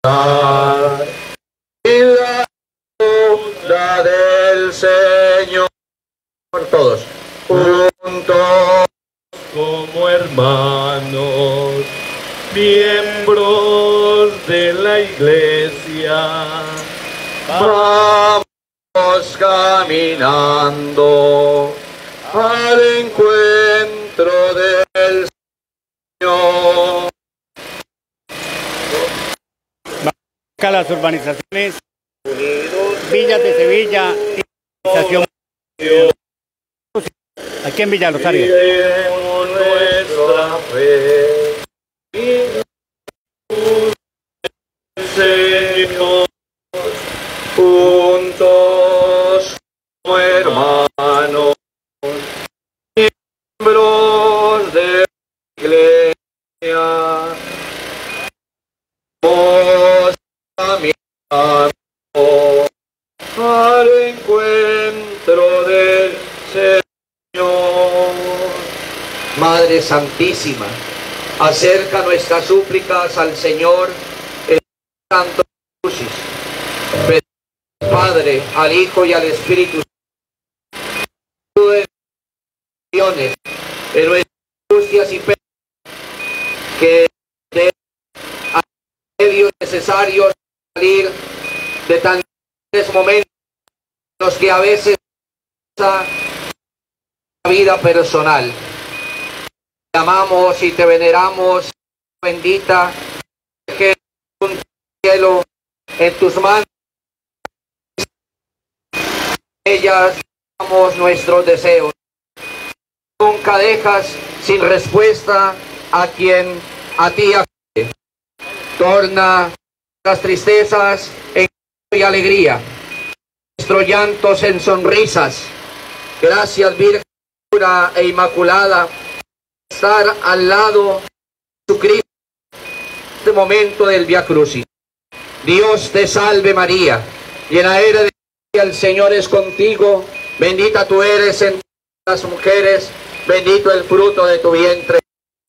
y la ayuda del Señor. Por todos, juntos como hermanos, miembros de la Iglesia, vamos caminando al encuentro del Señor. Acá las urbanizaciones, Villas de Sevilla, estación aquí en Villa Rosario. Nuestra fe Señor, Juntos como hermanos, miembros de la Iglesia, vamos caminando al encuentro del Señor. Madre Santísima, acerca nuestras súplicas al Señor el Santo Crucis. Padre, al Hijo y al Espíritu Santo, de nuestras angustias y penas, que de medios necesarios salir de tan momentos en los que a veces la vida personal. Te amamos y te veneramos, bendita, que en un cielo en tus manos, ellas damos nuestros deseos. Nunca dejas sin respuesta a quien a ti acude. Torna las tristezas en y alegría, nuestros llantos en sonrisas. Gracias, Virgen pura e inmaculada, estar al lado de Jesucristo en este momento del Vía Crucis. Dios te salve María, llena eres de gracia, el Señor es contigo, bendita tú eres entre las mujeres, bendito el fruto de tu vientre.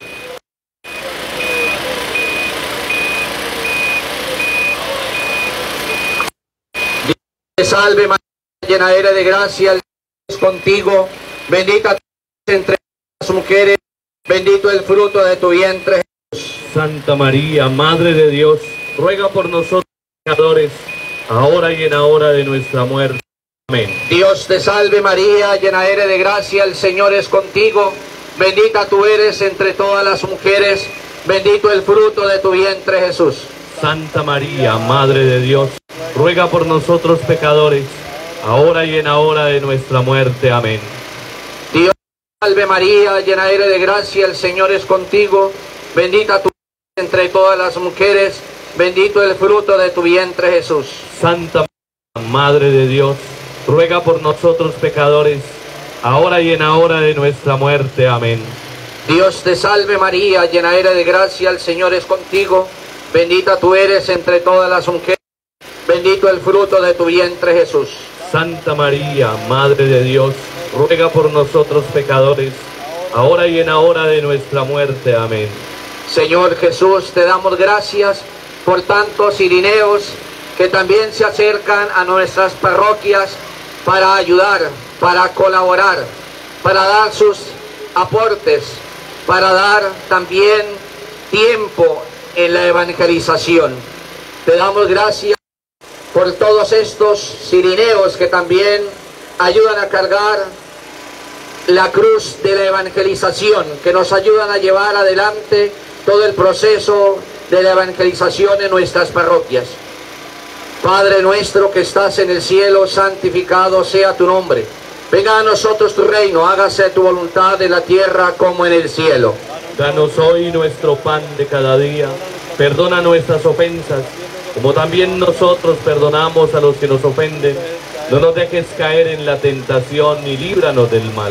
Dios te salve María, llena eres de gracia, el Señor es contigo, bendita tú eres entre las mujeres, bendito el fruto de tu vientre. Santa María, Madre de Dios, ruega por nosotros pecadores, ahora y en la hora de nuestra muerte. Amén. Dios te salve María, llena eres de gracia, el Señor es contigo, bendita tú eres entre todas las mujeres, bendito el fruto de tu vientre Jesús. Santa María, Madre de Dios, ruega por nosotros pecadores, ahora y en la hora de nuestra muerte. Amén. Dios te salve María, llena eres de gracia, el Señor es contigo, bendita tú eres entre todas las mujeres, bendito el fruto de tu vientre Jesús. Santa María, Madre de Dios, ruega por nosotros pecadores, ahora y en la hora de nuestra muerte. Amén. Dios te salve María, llena eres de gracia, el Señor es contigo, bendita tú eres entre todas las mujeres, bendito el fruto de tu vientre Jesús. Santa María, Madre de Dios, ruega por nosotros pecadores, ahora y en la hora de nuestra muerte. Amén. Señor Jesús, te damos gracias por tantos irineos que también se acercan a nuestras parroquias para ayudar, para colaborar, para dar sus aportes, para dar también tiempo en la evangelización. Te damos gracias por todos estos cirineos que también ayudan a cargar la cruz de la evangelización, que nos ayudan a llevar adelante todo el proceso de la evangelización en nuestras parroquias. Padre nuestro que estás en el cielo, santificado sea tu nombre. Venga a nosotros tu reino, hágase tu voluntad en la tierra como en el cielo. Danos hoy nuestro pan de cada día, perdona nuestras ofensas, como también nosotros perdonamos a los que nos ofenden. No nos dejes caer en la tentación y líbranos del mal.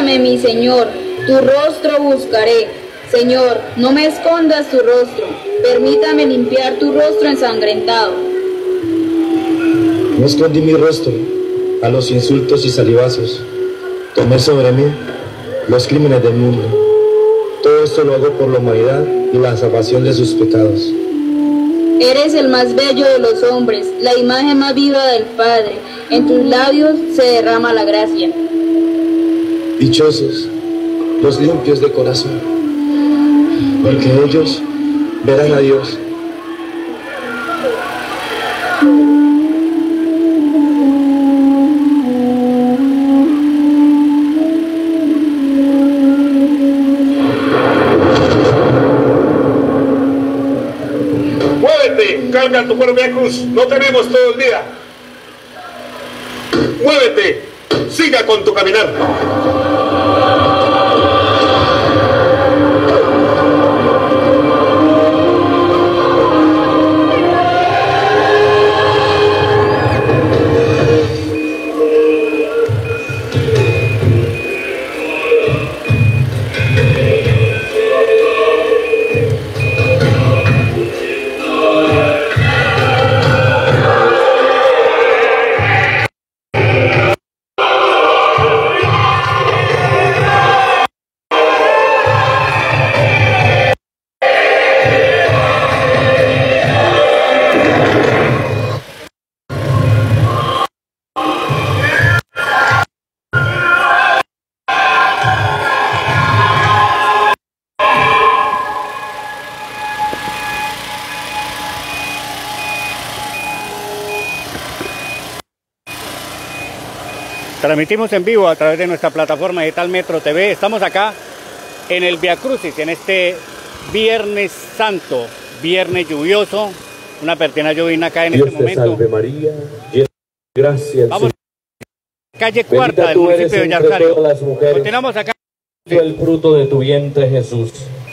Perdóname, mi Señor, tu rostro buscaré. Señor, no me escondas tu rostro, permítame limpiar tu rostro ensangrentado. No escondí mi rostro a los insultos y salivazos. Tomé sobre mí los crímenes del mundo. Todo esto lo hago por la humanidad y la salvación de sus pecados. Eres el más bello de los hombres, la imagen más viva del Padre. En tus labios se derrama la gracia. Dichosos los limpios de corazón, porque ellos verán a Dios. ¡Muévete! Carga tu propia cruz. No tenemos todo el día. ¡Muévete! Siga con tu caminar. Transmitimos en vivo a través de nuestra plataforma digital Metro TV. Estamos acá en el Vía Crucis, en este Viernes Santo, viernes lluvioso, una pertina llovina acá en este momento. Dios te salve María, llena de gracia. Vamos, calle Cuarta del municipio de Villarrosario. Continuamos acá. El fruto de tu vientre, Jesús.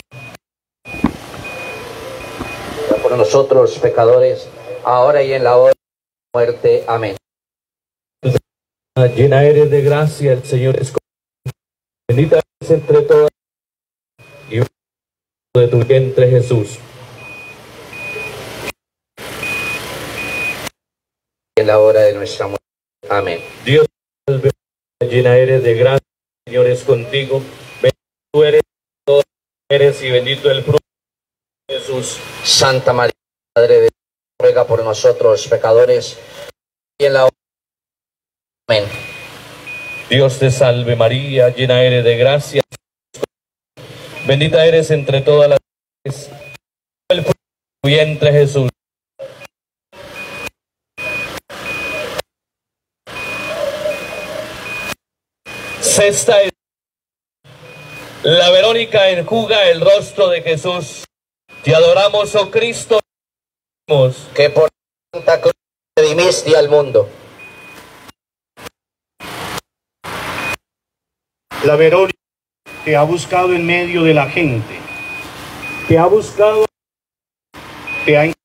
Por nosotros pecadores, ahora y en la hora de la muerte. Amén. Llena eres de gracia, el Señor es contigo. Bendita eres entre todas y el fruto de tu vientre, Jesús. Y en la hora de nuestra muerte. Amén. Dios te salve, llena eres de gracia, el Señor es contigo. Bendita tú eres entre todas las mujeres y bendito el fruto de Jesús. Santa María, Madre de Dios, ruega por nosotros pecadores y en la hora. Amén. Dios te salve María, llena eres de gracia. Bendita eres entre todas las mujeres. El fruto de tu vientre, Jesús. Sexta es la Verónica enjuga el rostro de Jesús. Te adoramos, oh Cristo, que por Santa Cruz redimiste al mundo. La Verónica te ha buscado en medio de la gente. Te ha buscado, te ha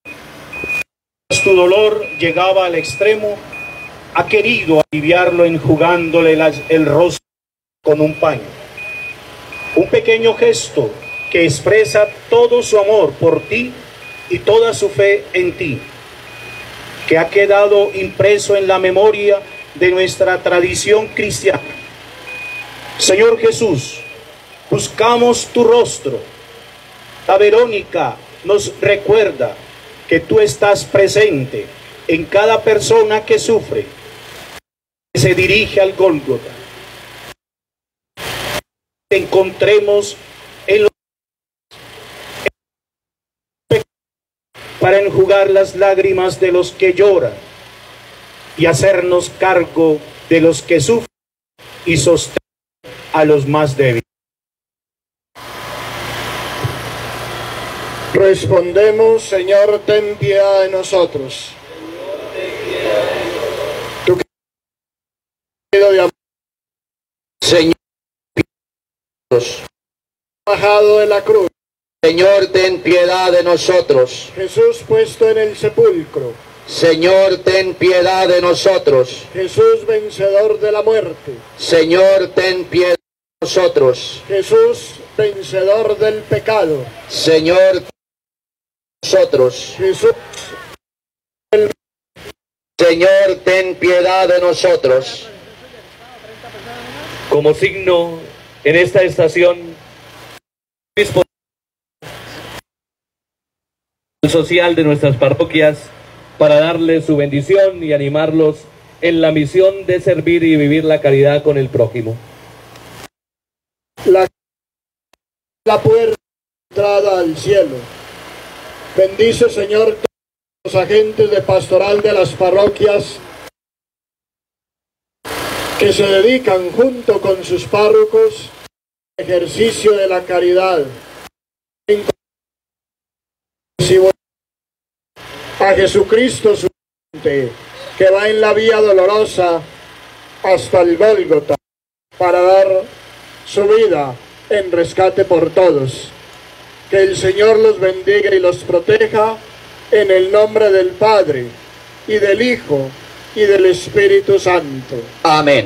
tu dolor llegaba al extremo, ha querido aliviarlo enjugándole el rostro con un paño. Un pequeño gesto que expresa todo su amor por ti y toda su fe en ti, que ha quedado impreso en la memoria de nuestra tradición cristiana. Señor Jesús, buscamos tu rostro. La Verónica nos recuerda que tú estás presente en cada persona que sufre, que se dirige al Gólgota. Te encontremos en los para enjugar las lágrimas de los que lloran y hacernos cargo de los que sufren y sostener a los más débiles. Respondemos, Señor, ten piedad de nosotros. Tú que de amor, Señor, bajado de la cruz. Señor, ten piedad de nosotros. Jesús puesto en el sepulcro. Señor, ten piedad de nosotros. Jesús vencedor de la muerte. Señor, ten piedad nosotros. Jesús, vencedor del pecado. Señor, nosotros. Jesús, Señor, ten piedad de nosotros. Como signo en esta estación social de nuestras parroquias para darles su bendición y animarlos en la misión de servir y vivir la caridad con el prójimo. la puerta de entrada al cielo. Bendice, Señor, todos los agentes de pastoral de las parroquias que se dedican junto con sus párrocos al ejercicio de la caridad. A Jesucristo su gente, que va en la vía dolorosa hasta el Gólgota para dar su vida en rescate por todos. Que el Señor los bendiga y los proteja en el nombre del Padre, y del Hijo, y del Espíritu Santo. Amén.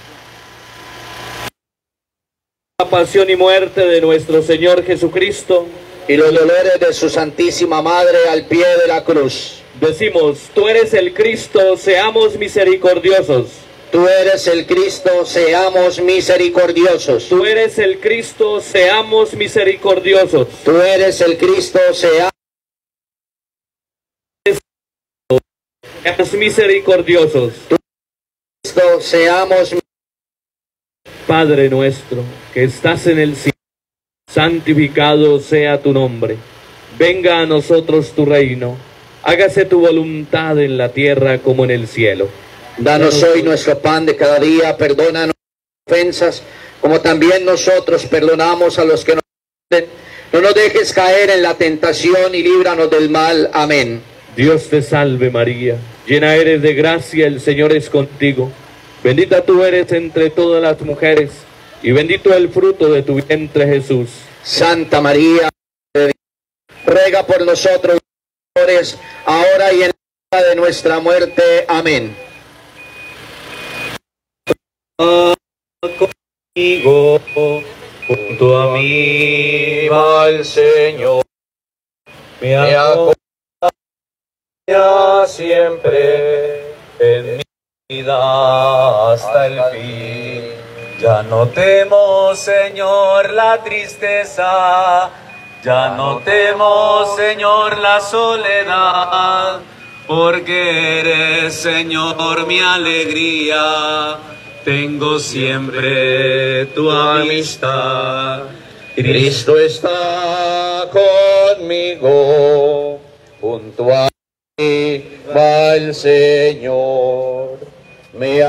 La pasión y muerte de nuestro Señor Jesucristo Y los dolores de su Santísima Madre al pie de la cruz. decimos: tú eres el Cristo, seamos misericordiosos. Tú eres el Cristo, seamos misericordiosos. Tú eres el Cristo, seamos misericordiosos. Tú eres el Cristo, seamos misericordiosos. Cristo, seamos. Padre nuestro, que estás en el cielo, santificado sea tu nombre. Venga a nosotros tu reino. Hágase tu voluntad en la tierra como en el cielo. Danos hoy nuestro pan de cada día, perdona nuestras ofensas, como también nosotros perdonamos a los que nos ofenden. No nos dejes caer en la tentación y líbranos del mal. Amén. Dios te salve María, llena eres de gracia, el Señor es contigo. Bendita tú eres entre todas las mujeres, y bendito el fruto de tu vientre Jesús. Santa María, ruega por nosotros, pecadores, ahora y en la hora de nuestra muerte. Amén. Conmigo, junto a mí va el Señor, me acompaña siempre en mi vida hasta el fin. Ya no temo, Señor, la tristeza, ya no temo, Señor, la soledad, porque eres, Señor, mi alegría. Tengo siempre tu amistad. Cristo está conmigo, junto a mí va el Señor, me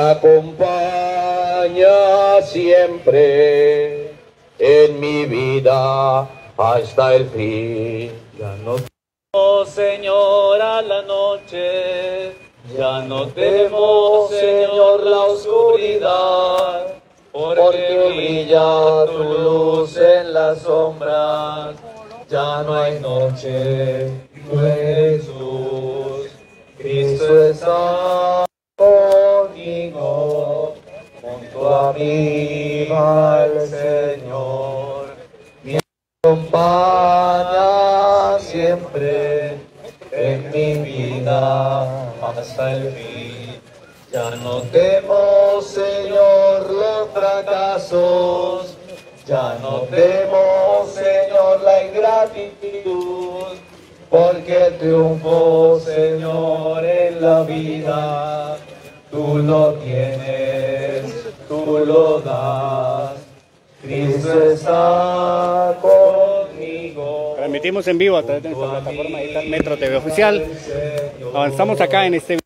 acompaña siempre en mi vida hasta el fin. Ya no temo, Señor, a la noche, ya no temo, Señor, la oscuridad, porque brilla tu luz en las sombras. Ya no hay noche, tú eres luz. Cristo está conmigo, junto a mí va el Señor, me acompaña siempre en mi vida hasta el fin. Ya no temo, Señor, los fracasos, ya no temo, Señor, la ingratitud, porque el triunfo, Señor, en la vida, tú lo tienes, tú lo das. Cristo está conmigo. Transmitimos en vivo a través de nuestra plataforma digital Metro TV Oficial. Avanzamos acá en este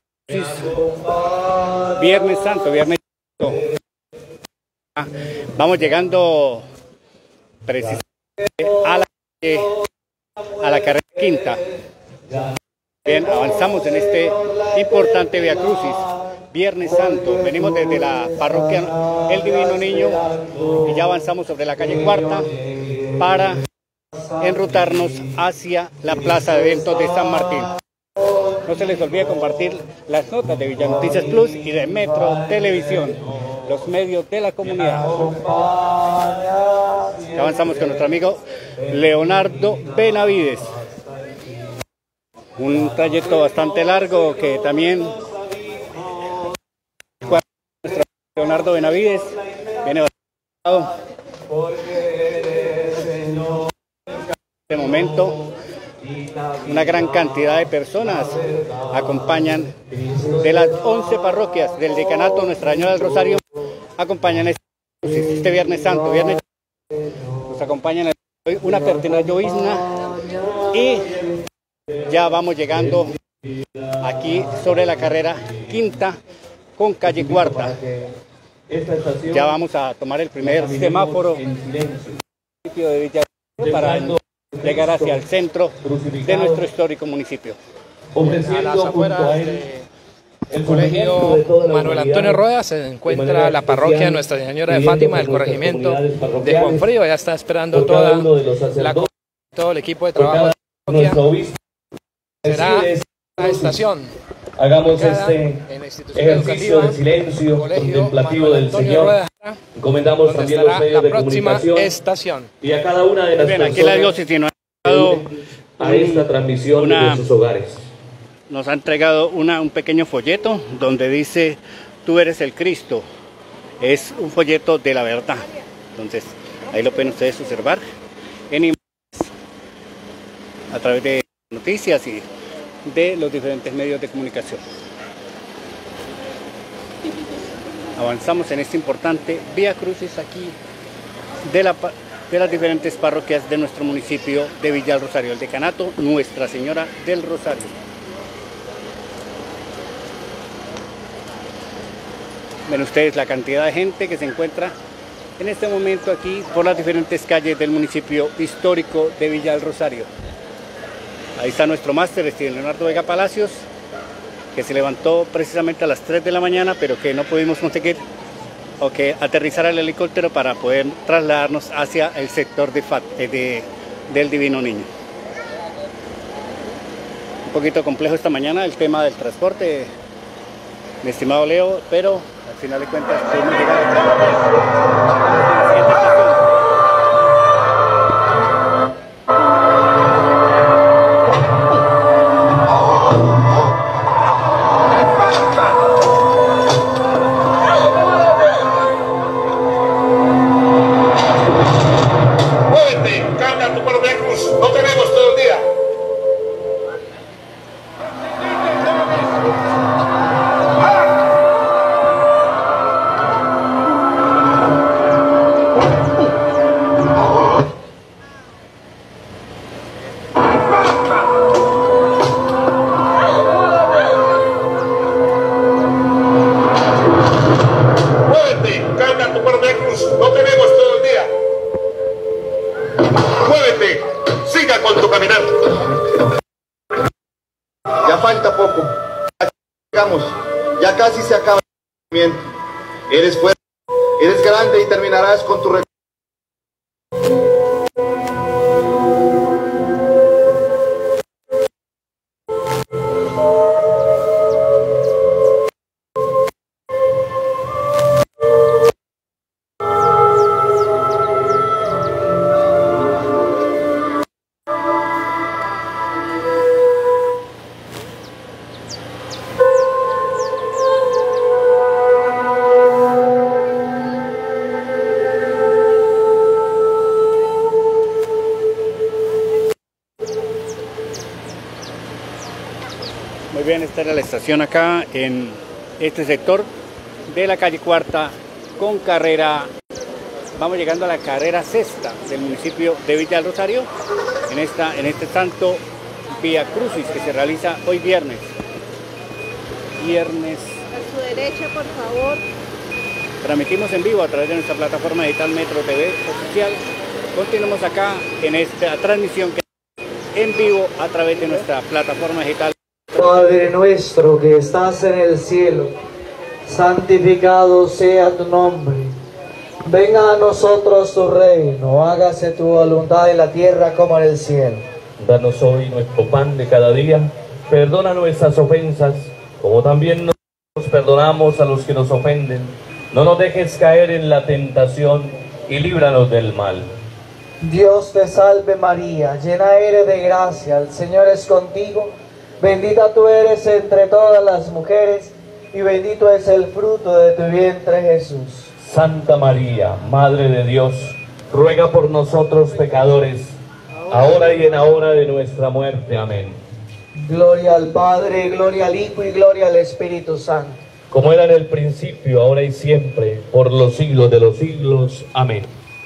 Viernes Santo, Viernes Santo. Vamos llegando precisamente a la carrera quinta. Bien, avanzamos en este importante Via Crucis, Viernes Santo. Venimos desde la parroquia El Divino Niño y ya avanzamos sobre la calle Cuarta para enrutarnos hacia la plaza de eventos de San Martín. No se les olvide compartir las notas de Villanoticias Plus y de Metro Televisión, los medios de la comunidad. Ya avanzamos con nuestro amigo Leonardo Benavides. Un trayecto bastante largo que también Leonardo Benavides viene bastante. En este momento una gran cantidad de personas acompañan de las 11 parroquias del decanato Nuestra Señora del Rosario, acompañan este Viernes Santo, nos acompañan hoy una pertina llovizna y ya vamos llegando aquí sobre la carrera quinta con calle cuarta. Ya vamos a tomar el primer semáforo de Villa para llegar hacia el centro de nuestro histórico municipio. A las afueras el colegio Manuel Antonio Rueda se encuentra la parroquia Nuestra Señora de Fátima del corregimiento de Juan Frío. Ya está esperando todo el equipo de trabajo de la parroquia. Será la estación. Hagamos este ejercicio de silencio contemplativo del Señor. Encomendamos también los medios de comunicación estación. Y a cada una de las personas aquí la diócesis nos ha dado a esta transmisión de sus hogares. Nos ha entregado un pequeño folleto donde dice: tú eres el Cristo. Es un folleto de la verdad. Entonces, ahí lo pueden ustedes observar en imágenes a través de noticias y de los diferentes medios de comunicación. Avanzamos en este importante Vía Crucis aquí de las diferentes parroquias de nuestro municipio de Villa del Rosario, el decanato Nuestra Señora del Rosario. Ven ustedes la cantidad de gente que se encuentra en este momento aquí por las diferentes calles del municipio histórico de Villa del Rosario. Ahí está nuestro máster, Leonardo Vega Palacios, que se levantó precisamente a las 3 de la mañana, pero que no pudimos conseguir o que aterrizara el helicóptero para poder trasladarnos hacia el sector del Divino Niño. Un poquito complejo esta mañana el tema del transporte, mi estimado Leo, pero al final de cuentas pudimos llegar a la siguiente estación. Falta poco, ya casi se acaba el movimiento. Eres fuerte, eres grande y terminarás con tu recorrido. Muy bien, esta era la estación acá en este sector de la calle Cuarta con carrera. Vamos llegando a la carrera sexta del municipio de Villa del Rosario en este santo Vía Crucis que se realiza hoy viernes. A su derecha, por favor. Transmitimos en vivo a través de nuestra plataforma digital Metro TV oficial. Continuamos acá en esta transmisión que en vivo a través de nuestra plataforma digital. Padre nuestro que estás en el cielo, santificado sea tu nombre. Venga a nosotros tu reino, hágase tu voluntad en la tierra como en el cielo. Danos hoy nuestro pan de cada día, perdona nuestras ofensas, como también nosotros perdonamos a los que nos ofenden. No nos dejes caer en la tentación y líbranos del mal. Dios te salve María, llena eres de gracia, el Señor es contigo, bendita tú eres entre todas las mujeres, y bendito es el fruto de tu vientre Jesús. Santa María, Madre de Dios, ruega por nosotros pecadores, ahora y en la hora de nuestra muerte. Amén. Gloria al Padre, gloria al Hijo y gloria al Espíritu Santo. Como era en el principio, ahora y siempre, por los siglos de los siglos. Amén.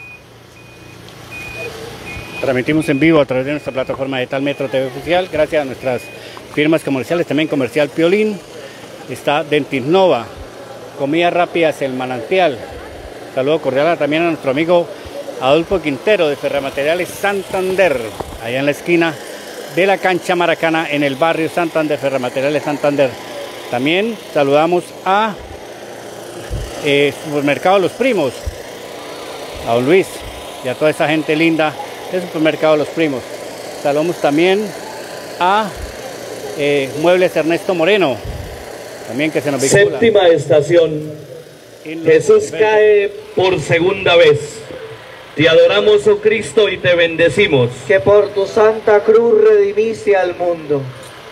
Transmitimos en vivo a través de nuestra plataforma digital Metro TV Oficial, gracias a nuestras firmas comerciales, también Comercial Piolín, está Dentisnova, Comida Rápidas El Manantial. Saludo cordial también a nuestro amigo Adolfo Quintero de Ferramateriales Santander, allá en la esquina de la cancha Maracana en el barrio Santander, Ferramateriales Santander. También saludamos a Supermercado Los Primos, a don Luis y a toda esa gente linda del Supermercado Los Primos. Saludamos también a Muebles Ernesto Moreno, también que se nos vincula. Séptima estación. Jesús cae por segunda vez. Te adoramos, oh Cristo, y te bendecimos. Que por tu santa cruz redimiste al mundo.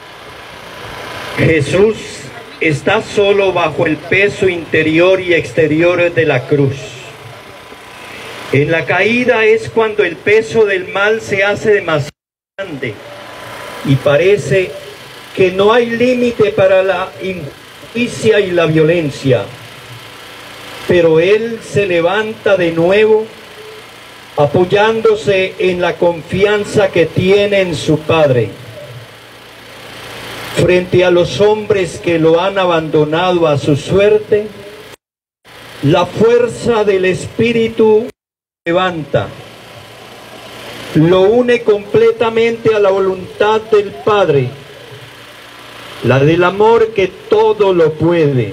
Jesús está solo bajo el peso interior y exterior de la cruz. En la caída es cuando el peso del mal se hace demasiado grande y parece que no hay límite para la injusticia y la violencia. Pero Él se levanta de nuevo apoyándose en la confianza que tiene en su Padre. Frente a los hombres que lo han abandonado a su suerte, la fuerza del Espíritu levanta, lo une completamente a la voluntad del Padre, la del amor que todo lo puede.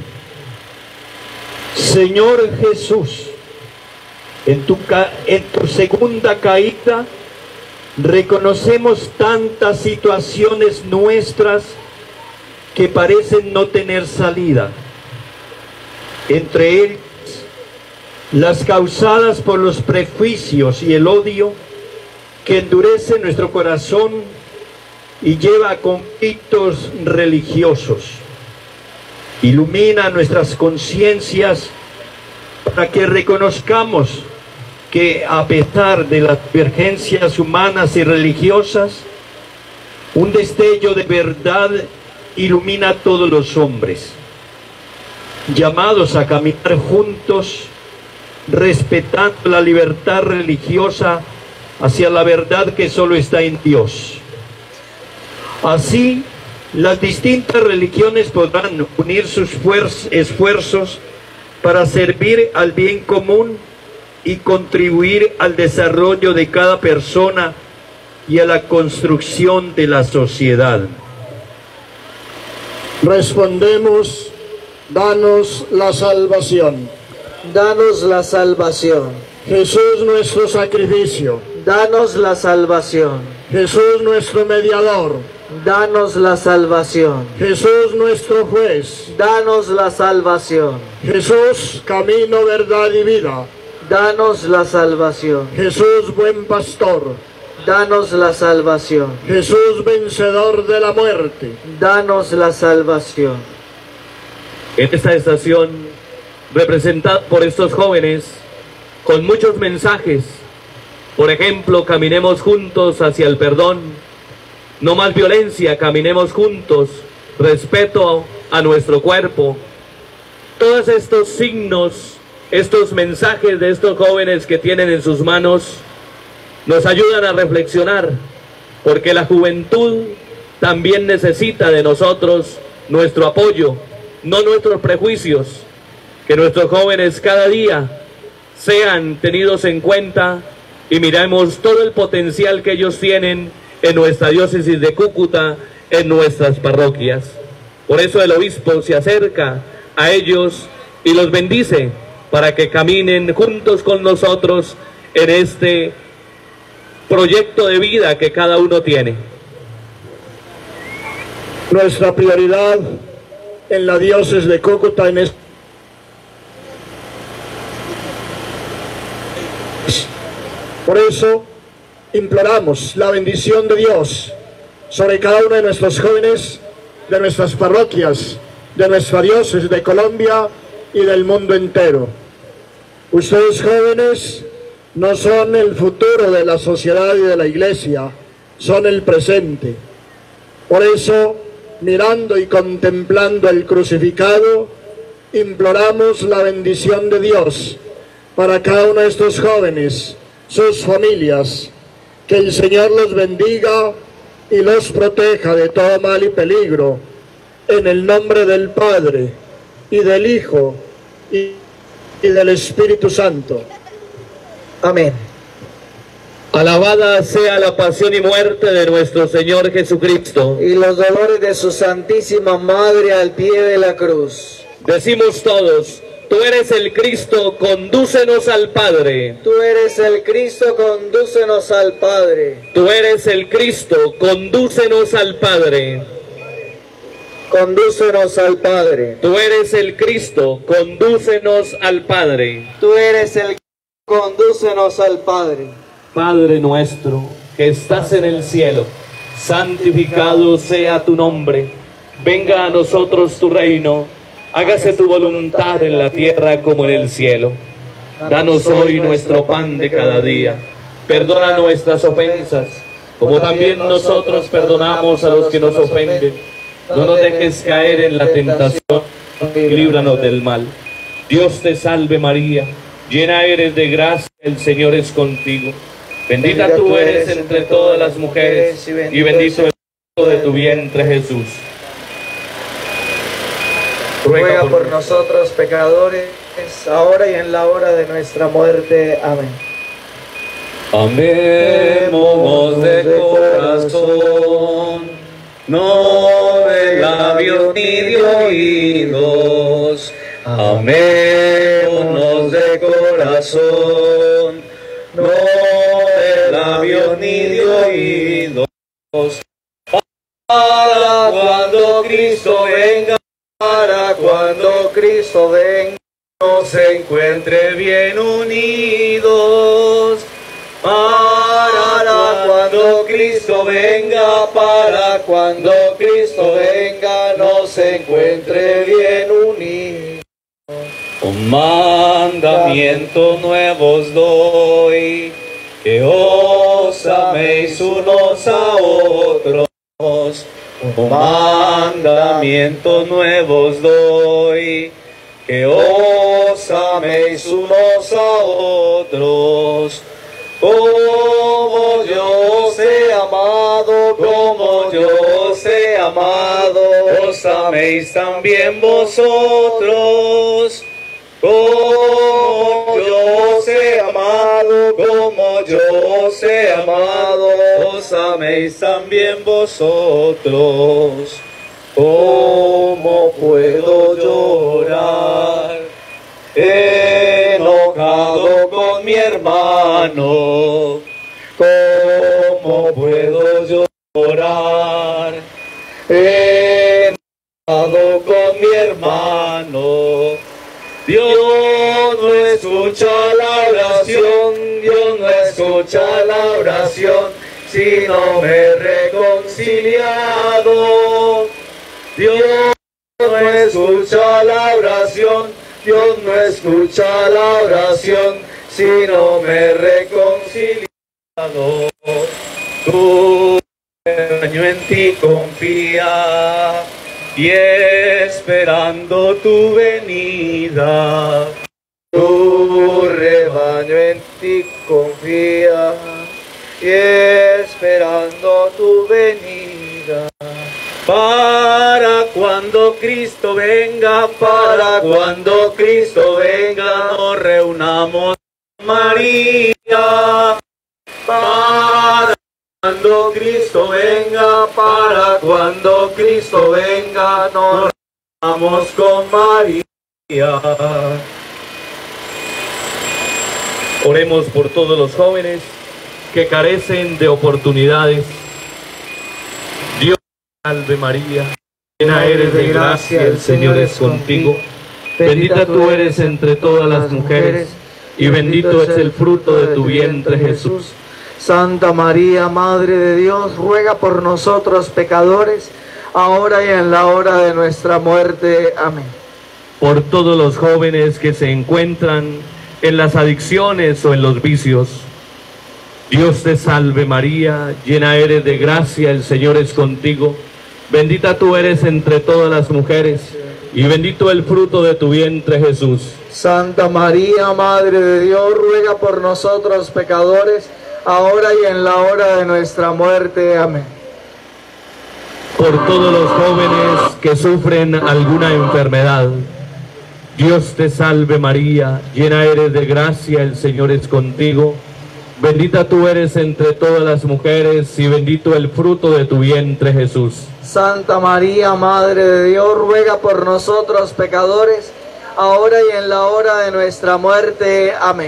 Señor Jesús, en tu segunda caída reconocemos tantas situaciones nuestras que parecen no tener salida, entre ellas las causadas por los prejuicios y el odio que endurece nuestro corazón y lleva a conflictos religiosos. Ilumina nuestras conciencias para que reconozcamos que a pesar de las divergencias humanas y religiosas, un destello de verdad ilumina a todos los hombres, llamados a caminar juntos, respetando la libertad religiosa hacia la verdad que solo está en Dios. Así, las distintas religiones podrán unir sus esfuerzos para servir al bien común y contribuir al desarrollo de cada persona y a la construcción de la sociedad. Respondemos, danos la salvación. Danos la salvación. Jesús nuestro sacrificio. Danos la salvación. Jesús nuestro mediador. Danos la salvación. Jesús nuestro juez. Danos la salvación. Jesús camino, verdad y vida. Danos la salvación. Jesús buen pastor. Danos la salvación. Jesús vencedor de la muerte. Danos la salvación. En esta estación, representada por estos jóvenes, con muchos mensajes, por ejemplo, caminemos juntos hacia el perdón, no más violencia, caminemos juntos, respeto a nuestro cuerpo. Todos estos signos, estos mensajes de estos jóvenes que tienen en sus manos, nos ayudan a reflexionar, porque la juventud también necesita de nosotros nuestro apoyo, no nuestros prejuicios. Que nuestros jóvenes cada día sean tenidos en cuenta y miremos todo el potencial que ellos tienen en nuestra diócesis de Cúcuta, en nuestras parroquias. Por eso el obispo se acerca a ellos y los bendice para que caminen juntos con nosotros en este proyecto de vida que cada uno tiene. Nuestra prioridad en la diócesis de Cúcuta en este Por eso imploramos la bendición de Dios sobre cada uno de nuestros jóvenes, de nuestras parroquias, de nuestra diócesis de Colombia y del mundo entero. Ustedes jóvenes no son el futuro de la sociedad y de la iglesia, son el presente. Por eso, mirando y contemplando el crucificado, imploramos la bendición de Dios para cada uno de estos jóvenes, sus familias, que el Señor los bendiga y los proteja de todo mal y peligro, en el nombre del Padre, y del Hijo, y del Espíritu Santo. Amén. Alabada sea la pasión y muerte de nuestro Señor Jesucristo. Y los dolores de su Santísima Madre al pie de la cruz. Decimos todos: tú eres el Cristo, condúcenos al Padre. Tú eres el Cristo, condúcenos al Padre. Tú eres el Cristo, condúcenos al Padre. Condúcenos al Padre. Tú eres el Cristo, condúcenos al Padre. Tú eres el condúcenos al Padre. Padre nuestro, que estás en el cielo, santificado sea tu nombre. Venga a nosotros tu reino. Hágase tu voluntad en la tierra como en el cielo. Danos hoy nuestro pan de cada día. Perdona nuestras ofensas, como también nosotros perdonamos a los que nos ofenden. No nos dejes caer en la tentación, y líbranos del mal. Dios te salve María, llena eres de gracia, el Señor es contigo. Bendita tú eres entre todas las mujeres, y bendito el fruto de tu vientre Jesús. Ruega por nosotros pecadores, ahora y en la hora de nuestra muerte. Amén. Amémonos de corazón, no de labios ni de oídos. Amémonos de corazón, no de labios ni de oídos. Para cuando Cristo venga, para cuando Cristo venga, nos encuentre bien unidos. Para cuando Cristo venga, para cuando Cristo venga, nos encuentre bien unidos. Un mandamiento nuevo os doy, que os améis unos a otros. Un mandamiento nuevo os doy, que os améis unos a otros. Como yo os he amado, como yo os he amado, os améis también vosotros. Como yo os he amado, como yo os he amado, os améis también vosotros. ¿Cómo puedo llorar enojado con mi hermano? ¿Cómo puedo llorar enojado con mi hermano? Dios no escucha la oración, Dios no escucha la oración, si no me he reconciliado. Dios no escucha la oración, Dios no escucha la oración, si no me he reconciliado. Tu rebaño en ti confía, y esperando tu venida. Tu rebaño en ti confía, y esperando tu venida. Para cuando Cristo venga, para cuando Cristo venga, nos reunamos con María. Para cuando Cristo venga, para cuando Cristo venga, nos reunamos con María. Oremos por todos los jóvenes que carecen de oportunidades. Dios salve María, llena eres de gracia, el Señor es contigo. Bendita tú eres entre todas las mujeres, y bendito es el fruto de tu vientre Jesús. Santa María, Madre de Dios, ruega por nosotros pecadores, ahora y en la hora de nuestra muerte. Amén. Por todos los jóvenes que se encuentran en las adicciones o en los vicios. Dios te salve María, llena eres de gracia, el Señor es contigo. Bendita tú eres entre todas las mujeres, y bendito el fruto de tu vientre, Jesús. Santa María, Madre de Dios, ruega por nosotros pecadores, ahora y en la hora de nuestra muerte. Amén. Por todos los jóvenes que sufren alguna enfermedad. Dios te salve María, llena eres de gracia, el Señor es contigo. Bendita tú eres entre todas las mujeres, y bendito el fruto de tu vientre, Jesús. Santa María, Madre de Dios, ruega por nosotros pecadores, ahora y en la hora de nuestra muerte. Amén.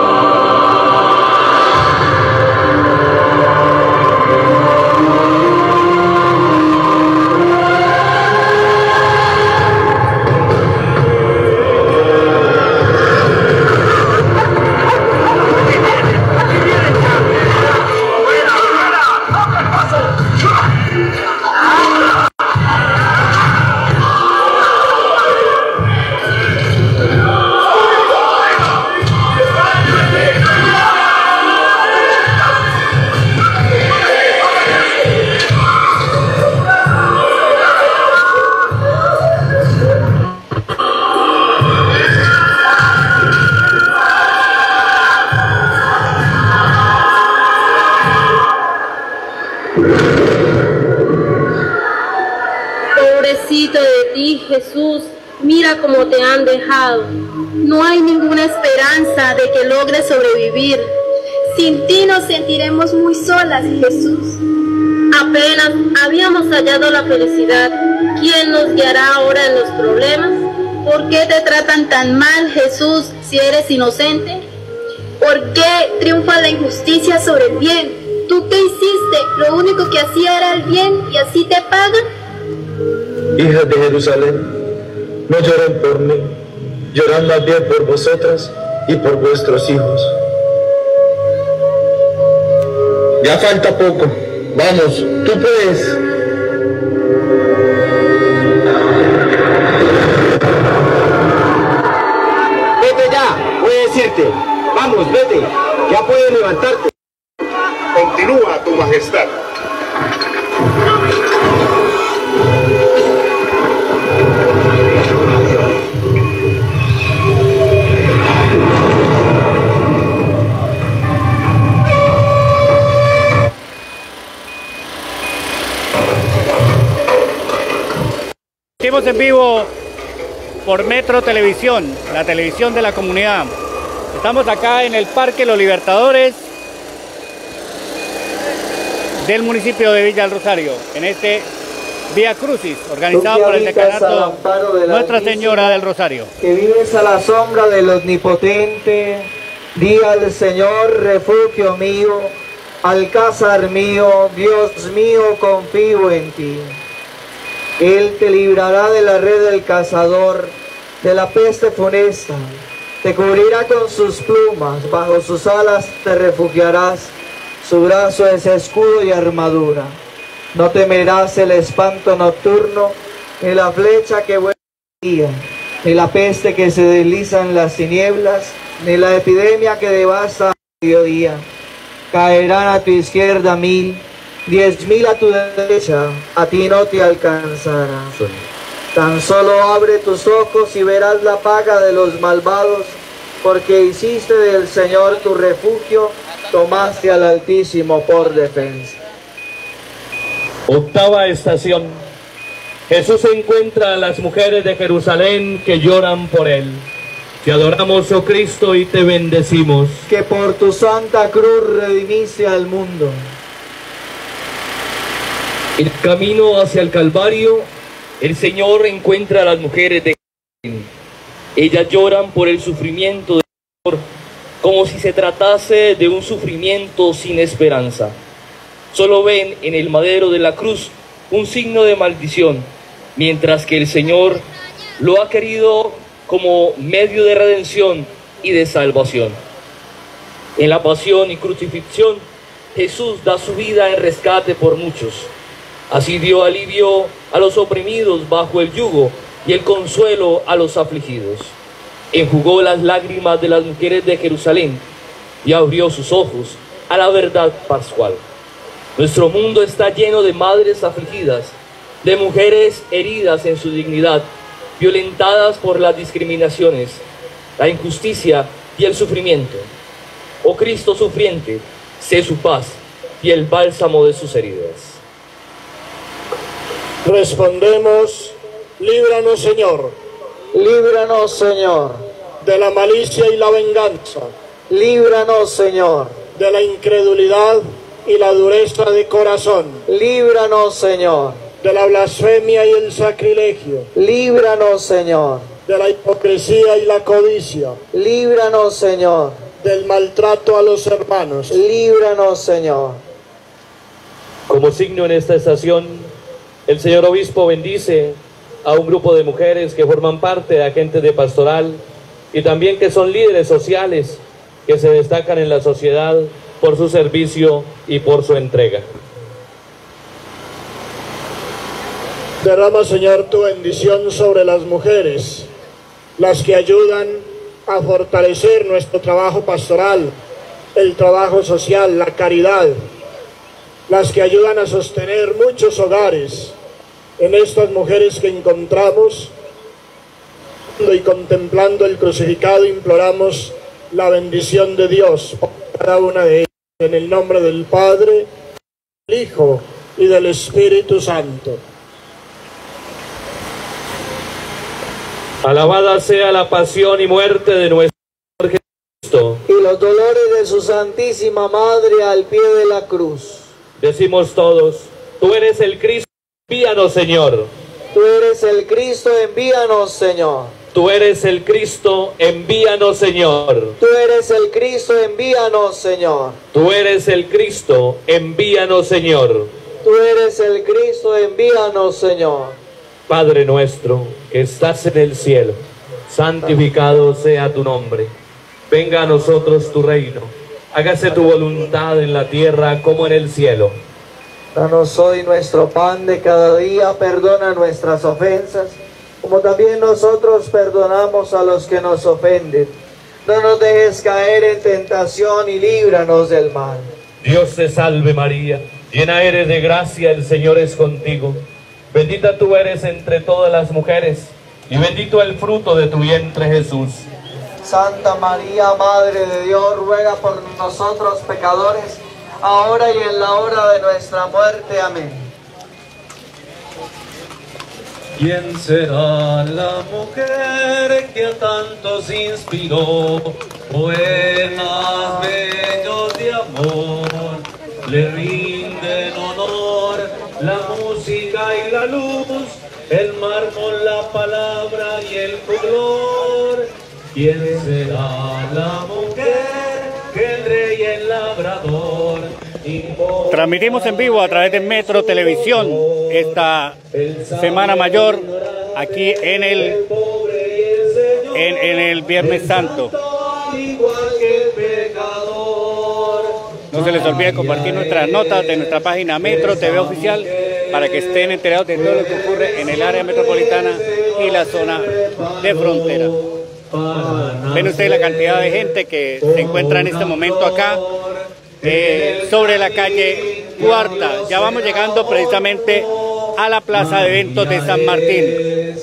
Jesús, mira cómo te han dejado. No hay ninguna esperanza de que logres sobrevivir. Sin ti nos sentiremos muy solas, Jesús. Apenas habíamos hallado la felicidad. ¿Quién nos guiará ahora en los problemas? ¿Por qué te tratan tan mal, Jesús, si eres inocente? ¿Por qué triunfa la injusticia sobre el bien? ¿Tú qué hiciste? Lo único que hacía era el bien y así te pagan. Hijas de Jerusalén, no lloren por mí, llorad más bien por vosotras y por vuestros hijos. Ya falta poco, vamos, tú puedes. Vete ya, voy a decirte, vamos, vete, ya puedes levantarte. Continúa, tu majestad. Seguimos en vivo por Metro Televisión, la televisión de la comunidad. Estamos acá en el Parque Los Libertadores del municipio de Villa del Rosario, en este Vía Crucis, organizado por el decanato Nuestra Señora del Rosario. Que vives a la sombra del Omnipotente, di al Señor, refugio mío, alcázar mío, Dios mío, confío en ti. Él te librará de la red del cazador, de la peste funesta, te cubrirá con sus plumas, bajo sus alas te refugiarás, su brazo es escudo y armadura. No temerás el espanto nocturno, ni la flecha que vuela de día, ni la peste que se desliza en las tinieblas, ni la epidemia que devasta al mediodía. Caerán a tu izquierda 1000, 10.000 a tu derecha, a ti no te alcanzará. Tan solo abre tus ojos y verás la paga de los malvados, porque hiciste del Señor tu refugio, tomaste al Altísimo por defensa. Octava estación. Jesús encuentra a las mujeres de Jerusalén que lloran por él. Te adoramos, oh Cristo, y te bendecimos. Que por tu santa cruz redimiste al mundo. El camino hacia el Calvario, el Señor encuentra a las mujeres de Jerusalén. Ellas lloran por el sufrimiento del Señor, como si se tratase de un sufrimiento sin esperanza. Solo ven en el madero de la cruz un signo de maldición, mientras que el Señor lo ha querido como medio de redención y de salvación. En la pasión y crucifixión, Jesús da su vida en rescate por muchos. Así dio alivio a los oprimidos bajo el yugo y el consuelo a los afligidos. Enjugó las lágrimas de las mujeres de Jerusalén y abrió sus ojos a la verdad pascual. Nuestro mundo está lleno de madres afligidas, de mujeres heridas en su dignidad, violentadas por las discriminaciones, la injusticia y el sufrimiento. Oh Cristo sufriente, sé su paz y el bálsamo de sus heridas. Respondemos, líbranos, Señor. Líbranos, Señor. De la malicia y la venganza. Líbranos, Señor. De la incredulidad y la dureza de corazón. Líbranos, Señor. De la blasfemia y el sacrilegio. Líbranos, Señor. De la hipocresía y la codicia. Líbranos, Señor. Del maltrato a los hermanos. Líbranos, Señor. Como signo en esta estación, el señor obispo bendice a un grupo de mujeres que forman parte de agentes de pastoral y también que son líderes sociales que se destacan en la sociedad por su servicio y por su entrega. Derrama, Señor, tu bendición sobre las mujeres, las que ayudan a fortalecer nuestro trabajo pastoral, el trabajo social, la caridad, las que ayudan a sostener muchos hogares. En estas mujeres que encontramos y contemplando el crucificado, imploramos la bendición de Dios por cada una de ellas, en el nombre del Padre, del Hijo y del Espíritu Santo. Alabada sea la pasión y muerte de nuestro Señor Jesucristo. Y los dolores de su Santísima Madre al pie de la cruz. Decimos todos, tú eres el Cristo, envíanos, Señor. Tú eres el Cristo, envíanos, Señor. Tú eres el Cristo, envíanos, Señor. Tú eres el Cristo, envíanos, Señor. Tú eres el Cristo, envíanos, Señor. Tú eres el Cristo, envíanos, Señor. Padre nuestro, que estás en el cielo, santificado sea tu nombre. Venga a nosotros tu reino. Hágase tu voluntad en la tierra como en el cielo. Danos hoy nuestro pan de cada día, perdona nuestras ofensas, como también nosotros perdonamos a los que nos ofenden. No nos dejes caer en tentación y líbranos del mal. Dios te salve María, llena eres de gracia, el Señor es contigo. Bendita tú eres entre todas las mujeres, y bendito el fruto de tu vientre Jesús. Santa María, Madre de Dios, ruega por nosotros pecadores, ahora y en la hora de nuestra muerte. Amén. ¿Quién será la mujer que a tantos inspiró? Poemas bellos de amor, le rinden honor la música y la luz, el mármol, la palabra y el color. ¿Quién será la mujer que el rey y el labrador? Transmitimos en vivo a través de Metro Televisión esta Semana Mayor aquí en el Viernes Santo. No se les olvide compartir nuestras notas de nuestra página Metro TV Oficial para que estén enterados de todo lo que ocurre en el área metropolitana y la zona de frontera. Ven ustedes la cantidad de gente que se encuentra en este momento acá sobre la calle Cuarta. Ya vamos llegando precisamente a la plaza de eventos de San Martín.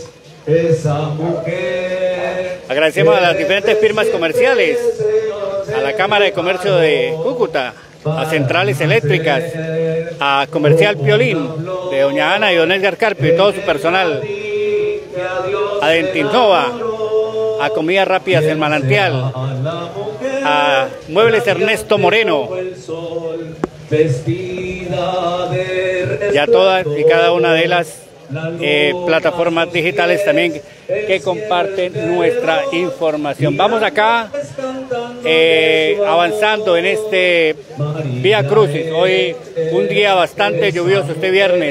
Agradecemos a las diferentes firmas comerciales, a la Cámara de Comercio de Cúcuta, a Centrales Eléctricas, a Comercial Piolín, de doña Ana y don Edgar Carpio y todo su personal, a Dentinova, a Comidas Rápidas El Manantial, a Muebles Ernesto Moreno, y a todas y cada una de las plataformas digitales también que comparten nuestra información. Vamos acá avanzando en este Vía Crucis. Hoy un día bastante lluvioso, este viernes,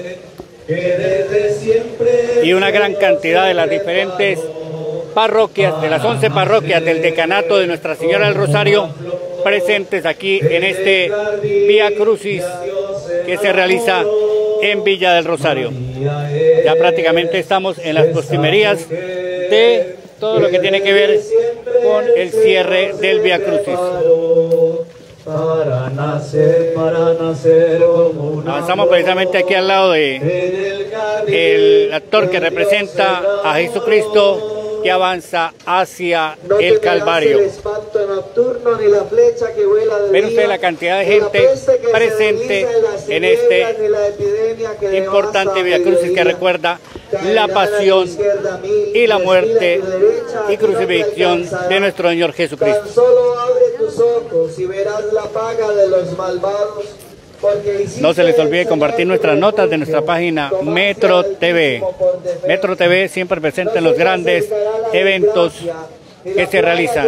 y una gran cantidad de las diferentes parroquias, de las 11 parroquias del decanato de Nuestra Señora del Rosario, presentes aquí en este Vía Crucis que se realiza en Villa del Rosario. Ya prácticamente estamos en las postrimerías de todo lo que tiene que ver con el cierre del Vía Crucis. Avanzamos precisamente aquí al lado de el actor que representa a Jesucristo que avanza hacia el Calvario. Ven ustedes la cantidad de gente presente en este importante Vía Crucis que recuerda la pasión y la muerte y crucifixión de nuestro Señor Jesucristo. Tan solo abre tus ojos y verás la paga de los malvados. No se les olvide compartir nuestras notas de nuestra página Metro TV. Metro TV siempre presente en los grandes eventos que se realizan.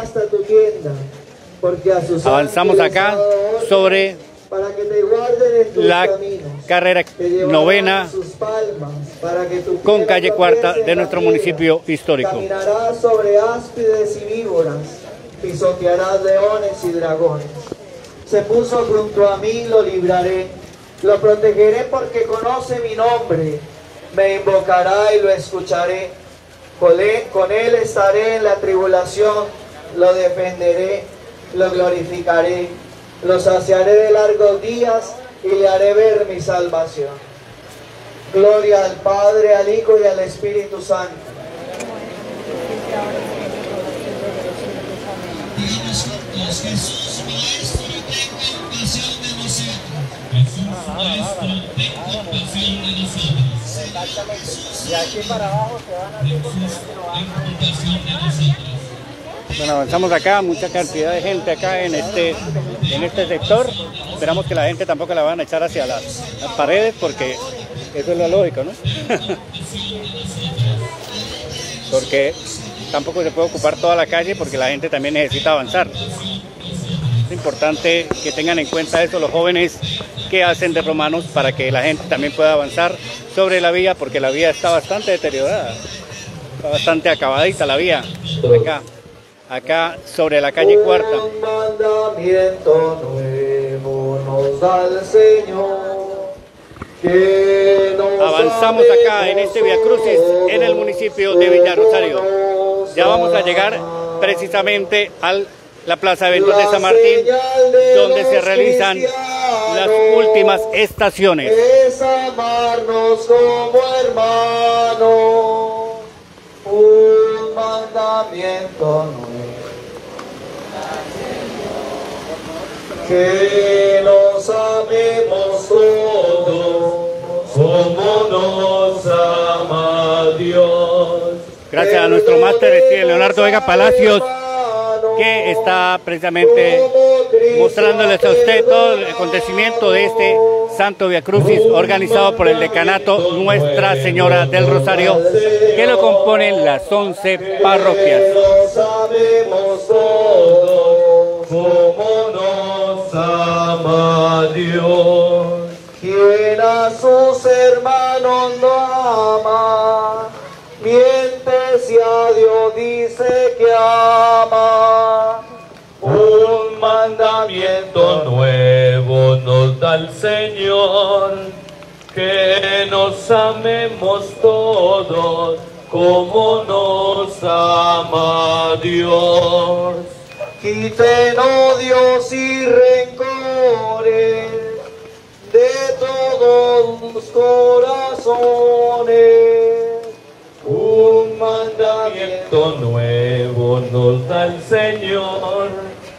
Avanzamos acá sobre la carrera novena con calle cuarta de nuestro municipio histórico. Caminarás sobre áspides y víboras, pisotearás leones y dragones. Se puso junto a mí, lo libraré, lo protegeré porque conoce mi nombre, me invocará y lo escucharé. Con él estaré en la tribulación, lo defenderé, lo glorificaré, lo saciaré de largos días y le haré ver mi salvación. Gloria al Padre, al Hijo y al Espíritu Santo. Jesús, Maestro, ten compasión de nosotros. Jesús, Maestro, ten compasión de nosotros. Y aquí para abajo se van a hacer compasión de nosotros. Bueno, avanzamos acá, mucha cantidad de gente acá en este sector. Esperamos que la gente tampoco la van a echar hacia las paredes porque eso es lo lógico, ¿no? Porque tampoco se puede ocupar toda la calle porque la gente también necesita avanzar. Es importante que tengan en cuenta eso los jóvenes que hacen de romanos para que la gente también pueda avanzar sobre la vía porque la vía está bastante deteriorada, está bastante acabadita la vía. Acá sobre la calle cuarta. Un mandamiento nuevo nos da el Señor, que avanzamos acá en este Vía Crucis en el municipio de Villa Rosario. Ya vamos a llegar precisamente a la Plaza de Eventos de San Martín, donde se realizan las últimas estaciones. Es amarnos como hermanos, un mandamiento nuevo, que nos amemos todos como nos ama Dios. Gracias a nuestro máster Leonardo Vega Palacios, que está precisamente mostrándoles a usted todo el acontecimiento de este Santo Vía Crucis organizado por el Decanato Nuestra Señora del Rosario, que lo componen las 11 parroquias. Sabemos todos cómo nos ama Dios. Quien a sus hermanos no ama, miente si a Dios dice que ama. Un mandamiento Nuevo nos da el Señor, que nos amemos todos como nos ama Dios. Quiten odios y rencores de todos los corazones. Un mandamiento nuevo nos da el Señor.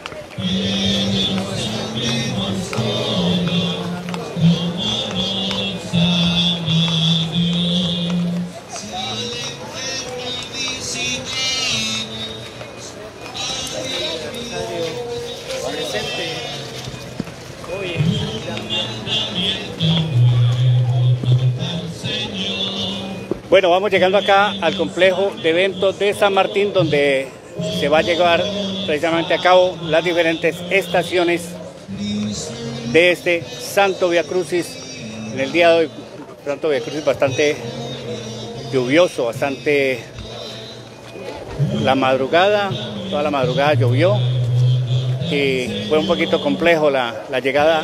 Bueno, vamos llegando acá al complejo de eventos de San Martín, donde se va a llevar precisamente a cabo las diferentes estaciones de este Santo Vía Crucis. En el día de hoy, Santo Vía Crucis bastante lluvioso, bastante... La madrugada, toda la madrugada llovió. y fue un poquito complejo la llegada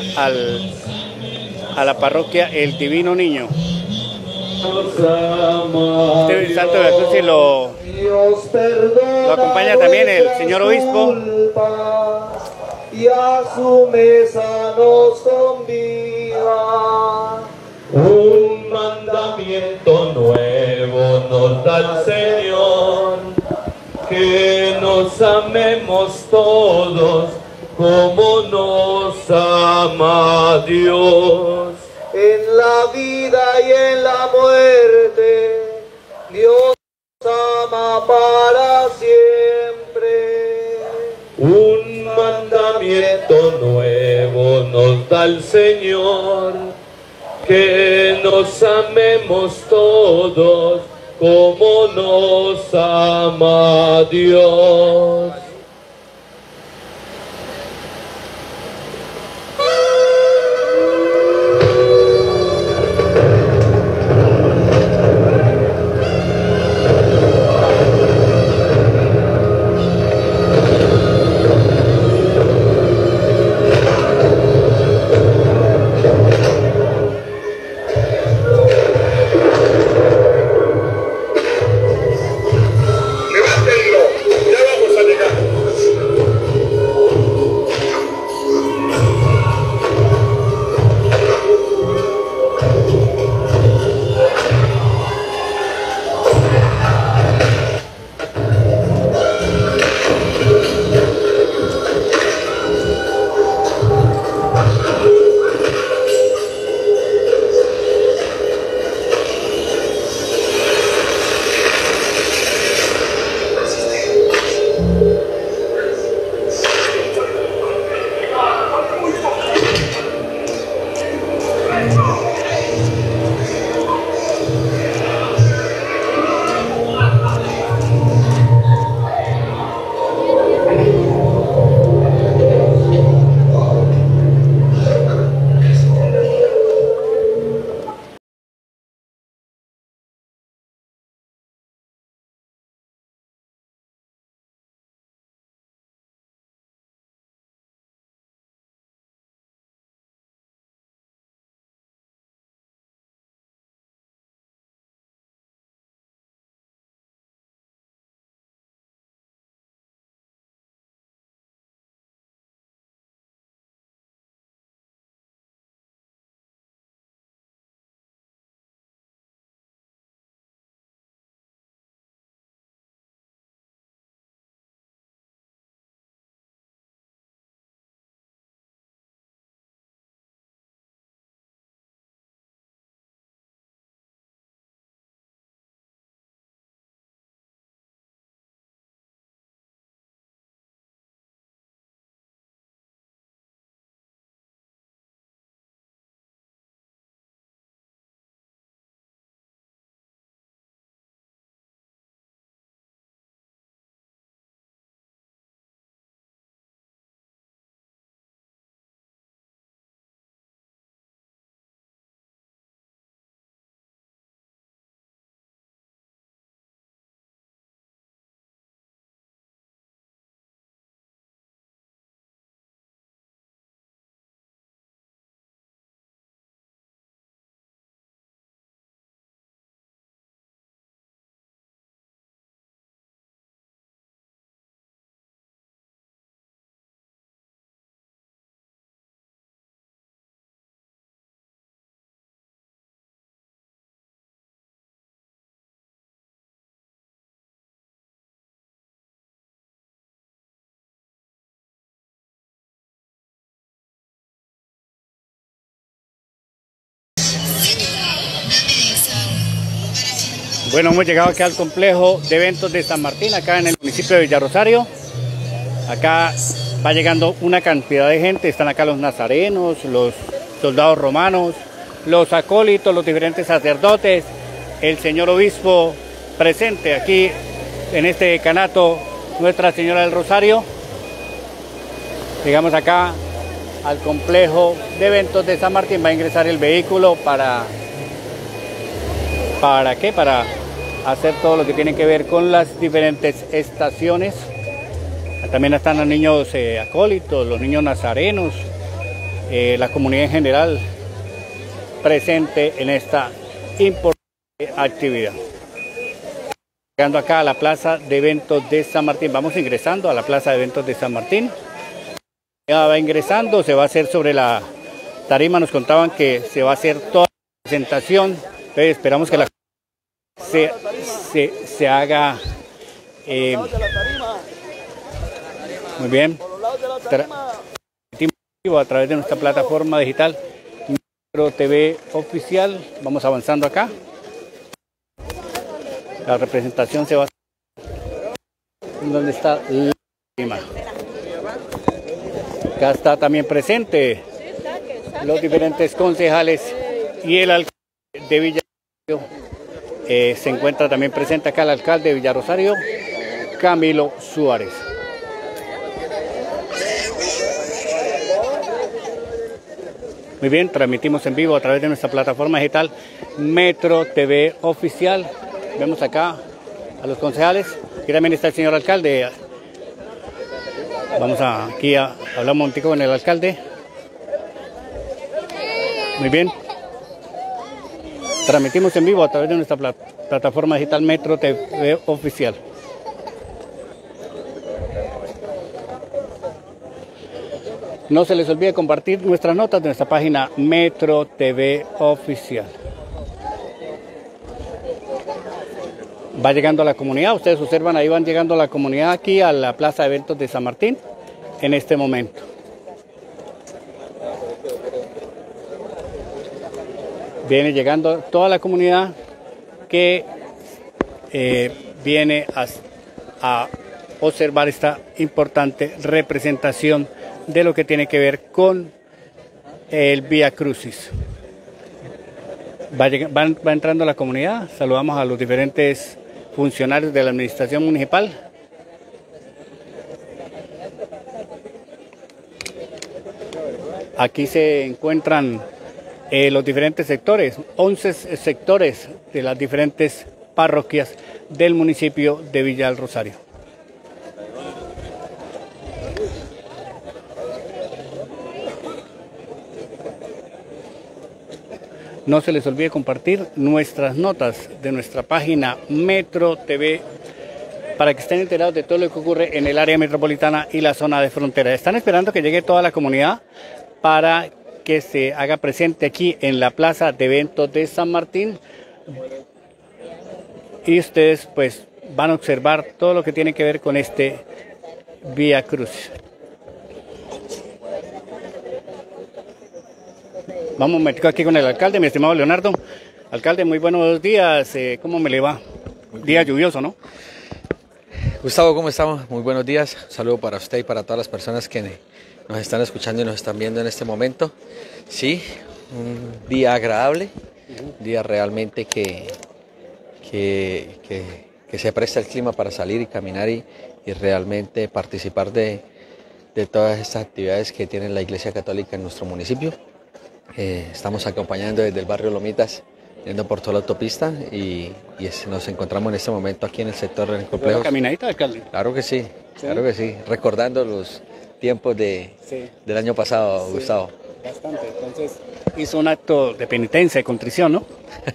a la parroquia El Divino Niño. Este santo de Veracruz lo acompaña también el señor obispo. Y a su mesa nos convida. Un mandamiento nuevo nos da el Señor, que nos amemos todos como nos ama Dios. En la vida y en la muerte, Dios nos ama para siempre. Un mandamiento nuevo nos da el Señor, que nos amemos todos como nos ama Dios. Bueno, hemos llegado acá al complejo de eventos de San Martín, acá en el municipio de Villarrosario. Acá va llegando una cantidad de gente, están acá los nazarenos, los soldados romanos, los acólitos, los diferentes sacerdotes, el señor obispo presente aquí en este decanato Nuestra Señora del Rosario. Llegamos acá al complejo de eventos de San Martín, va a ingresar el vehículo ¿para qué? Para hacer todo lo que tiene que ver con las diferentes estaciones También están los niños acólitos, los niños nazarenos, la comunidad en general presente en esta importante actividad. Llegando acá a la plaza de eventos de San Martín, vamos ingresando a la plaza de eventos de San Martín. Ya va ingresando, se va a hacer sobre la tarima, nos contaban que se va a hacer toda la presentación, entonces esperamos que la se haga muy bien a través de nuestra plataforma digital Metro TV Oficial. Vamos avanzando acá. La representación se va a hacer donde está la tarima. Acá está también presente los diferentes concejales y el alcalde de Villarosario. Se encuentra también presente acá el alcalde de Villarosario, Camilo Suárez. Muy bien, transmitimos en vivo a través de nuestra plataforma digital Metro TV Oficial. Vemos acá a los concejales. Aquí también está el señor alcalde. Vamos aquí a hablar un momentico con el alcalde. Muy bien. Transmitimos en vivo a través de nuestra plataforma digital Metro TV Oficial. No se les olvide compartir nuestras notas de nuestra página Metro TV Oficial. Va llegando a la comunidad, ustedes observan, ahí van llegando a la comunidad aquí a la plaza de eventos de San Martín en este momento. Viene llegando toda la comunidad que viene a observar esta importante representación de lo que tiene que ver con el Vía Crucis. Va entrando la comunidad, saludamos a los diferentes funcionarios de la administración municipal. Aquí se encuentran los diferentes sectores, 11 sectores de las diferentes parroquias del municipio de Villa del Rosario. No se les olvide compartir nuestras notas de nuestra página Metro TV para que estén enterados de todo lo que ocurre en el área metropolitana y la zona de frontera. Están esperando que llegue toda la comunidad para que se haga presente aquí en la plaza de eventos de San Martín. Y ustedes pues van a observar todo lo que tiene que ver con este Vía Crucis. Vamos un momento aquí con el alcalde, mi estimado Leonardo. Alcalde, muy buenos días. ¿Cómo me le va? Día lluvioso, ¿no? Gustavo, ¿cómo estamos? Muy buenos días. Un saludo para usted y para todas las personas que nos están escuchando y nos están viendo en este momento. Sí, un día agradable, un día realmente que se presta el clima para salir y caminar y realmente participar de todas estas actividades que tiene la Iglesia Católica en nuestro municipio. Estamos acompañando desde el barrio Lomitas, yendo por toda la autopista y nos encontramos en este momento aquí en el sector del complejo. ¿Caminadita, alcalde? Claro que sí, claro que sí, recordando los tiempos del año pasado, sí, Gustavo. Bastante, entonces hizo un acto de penitencia, de contrición, ¿no?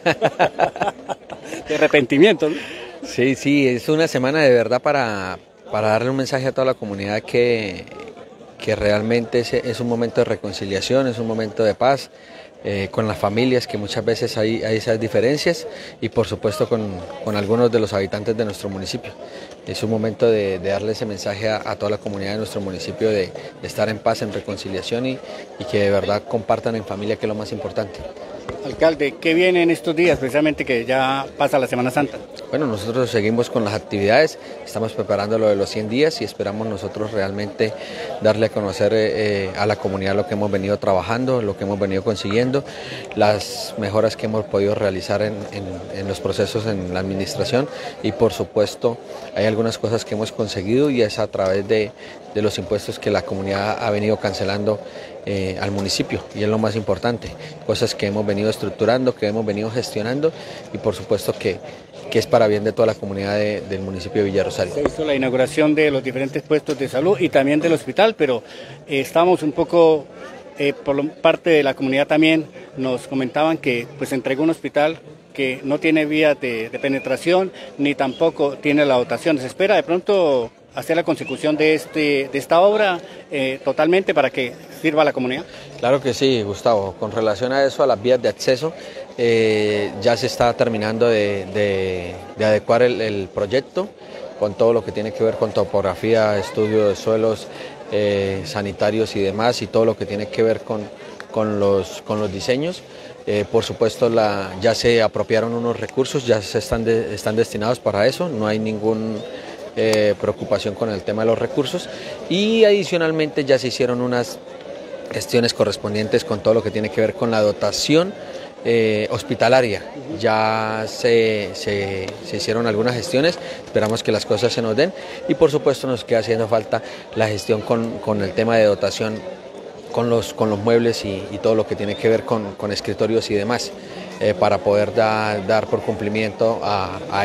De arrepentimiento, ¿no? Sí, sí, es una semana de verdad para darle un mensaje a toda la comunidad que realmente es un momento de reconciliación, es un momento de paz con las familias, que muchas veces hay esas diferencias, y por supuesto con algunos de los habitantes de nuestro municipio. Es un momento de darle ese mensaje a toda la comunidad de nuestro municipio de estar en paz, en reconciliación y que de verdad compartan en familia, que es lo más importante. Alcalde, ¿qué viene en estos días, precisamente que ya pasa la Semana Santa? Bueno, nosotros seguimos con las actividades, estamos preparando lo de los 100 días y esperamos nosotros realmente darle a conocer a la comunidad lo que hemos venido trabajando, lo que hemos venido consiguiendo, las mejoras que hemos podido realizar en los procesos en la administración, y por supuesto hay algunas cosas que hemos conseguido y es a través de los impuestos que la comunidad ha venido cancelando al municipio, y es lo más importante, cosas que hemos venido estructurando, que hemos venido gestionando, y por supuesto que es para bien de toda la comunidad del municipio de Villa Rosario. Se hizo la inauguración de los diferentes puestos de salud y también del hospital, pero estamos un poco, por parte de la comunidad también, nos comentaban que pues entregó un hospital que no tiene vías de penetración ni tampoco tiene la dotación. Se espera de pronto hacer la consecución de esta obra totalmente para que sirva a la comunidad. Claro que sí, Gustavo. Con relación a eso, a las vías de acceso, ya se está terminando de adecuar el proyecto con todo lo que tiene que ver con topografía, estudio de suelos sanitarios y demás, y todo lo que tiene que ver con los diseños. Por supuesto, ya se apropiaron unos recursos, ya están destinados para eso, no hay ninguna preocupación con el tema de los recursos, y adicionalmente ya se hicieron unas gestiones correspondientes con todo lo que tiene que ver con la dotación hospitalaria. Ya se hicieron algunas gestiones, esperamos que las cosas se nos den, y por supuesto nos queda haciendo falta la gestión con el tema de dotación, con los muebles y todo lo que tiene que ver con escritorios y demás, para poder dar por cumplimiento a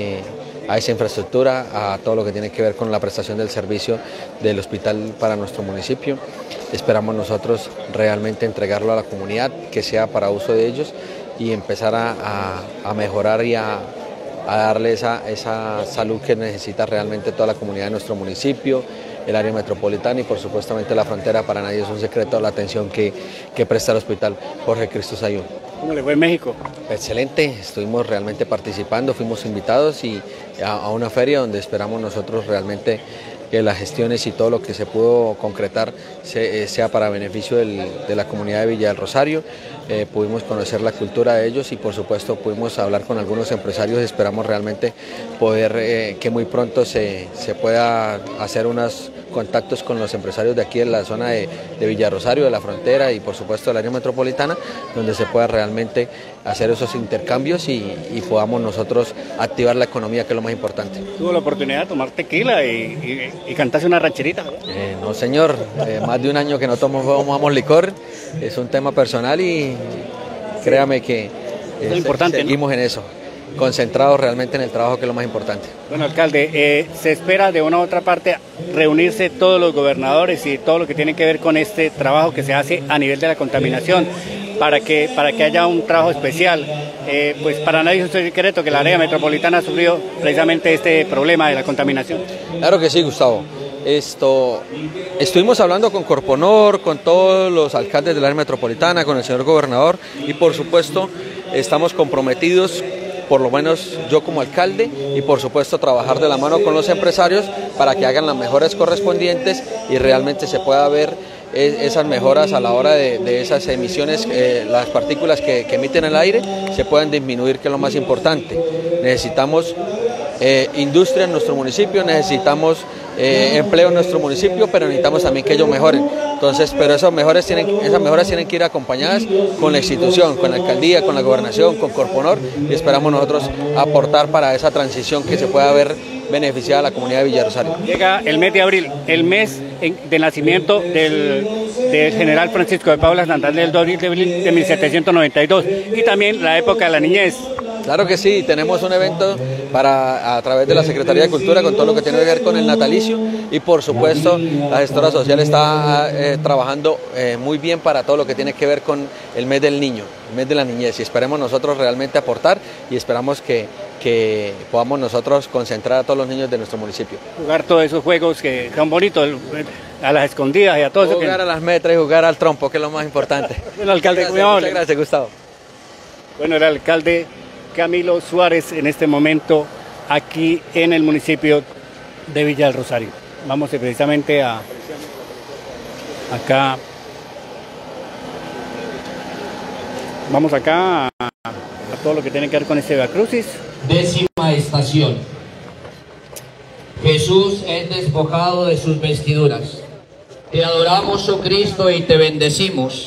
esa infraestructura, a todo lo que tiene que ver con la prestación del servicio del hospital para nuestro municipio. Esperamos nosotros realmente entregarlo a la comunidad, que sea para uso de ellos, y empezar a mejorar y a darle esa salud que necesita realmente toda la comunidad de nuestro municipio, el área metropolitana y por supuestamente la frontera. Para nadie es un secreto la atención que presta el hospital Jorge Cristo Sayún. ¿Cómo le fue en México? Excelente, estuvimos realmente participando, fuimos invitados a una feria donde esperamos nosotros realmente que las gestiones y todo lo que se pudo concretar sea para beneficio de la comunidad de Villa del Rosario. Pudimos conocer la cultura de ellos y por supuesto pudimos hablar con algunos empresarios. Esperamos realmente poder que muy pronto se pueda hacer unos contactos con los empresarios de aquí en la zona de Villa Rosario, de la frontera y por supuesto del área metropolitana, donde se pueda realmente hacer esos intercambios y podamos nosotros activar la economía, que es lo más importante. ¿Tuvo la oportunidad de tomar tequila y cantarse una rancherita? No señor, más de un año que no tomamos licor, es un tema personal y créame que es importante, seguimos en eso, concentrados realmente en el trabajo, que es lo más importante. Bueno, alcalde, se espera de una u otra parte reunirse todos los gobernadores y todo lo que tiene que ver con este trabajo que se hace a nivel de la contaminación, para que haya un trabajo especial. Pues para nadie es un secreto que la área metropolitana ha sufrido precisamente este problema de la contaminación. Claro que sí, Gustavo. Estuvimos hablando con Corponor, con todos los alcaldes del área metropolitana, con el señor gobernador, y por supuesto estamos comprometidos, por lo menos yo como alcalde, y por supuesto trabajar de la mano con los empresarios para que hagan las mejoras correspondientes y realmente se pueda ver esas mejoras a la hora de esas emisiones, las partículas que emiten el aire se puedan disminuir, que es lo más importante. Necesitamos industria en nuestro municipio, necesitamos empleo en nuestro municipio, pero necesitamos también que ellos mejoren. Entonces, pero esas mejoras tienen que ir acompañadas con la institución, con la alcaldía, con la gobernación, con Corponor, y esperamos nosotros aportar para esa transición que se pueda ver beneficiada a la comunidad de Villa Rosario. Llega el mes de abril, el mes de nacimiento del general Francisco de Paula Santander de 1792, y también la época de la niñez. Claro que sí, tenemos un evento a través de la Secretaría de Cultura con todo lo que tiene que ver con el natalicio, y por supuesto la gestora social está trabajando muy bien para todo lo que tiene que ver con el mes del niño, el mes de la niñez, y esperemos nosotros realmente aportar y esperamos que podamos nosotros concentrar a todos los niños de nuestro municipio. Jugar todos esos juegos que son bonitos, a las escondidas y a todo eso. Jugar a las metras y jugar al trompo, que es lo más importante. Bueno, alcalde, muchas gracias, Gustavo. Bueno, el alcalde Camilo Suárez en este momento aquí en el municipio de Villa del Rosario. Vamos precisamente acá. Vamos acá a todo lo que tiene que ver con este Via Crucis. 10ª estación. Jesús es despojado de sus vestiduras. Te adoramos, oh Cristo, y te bendecimos.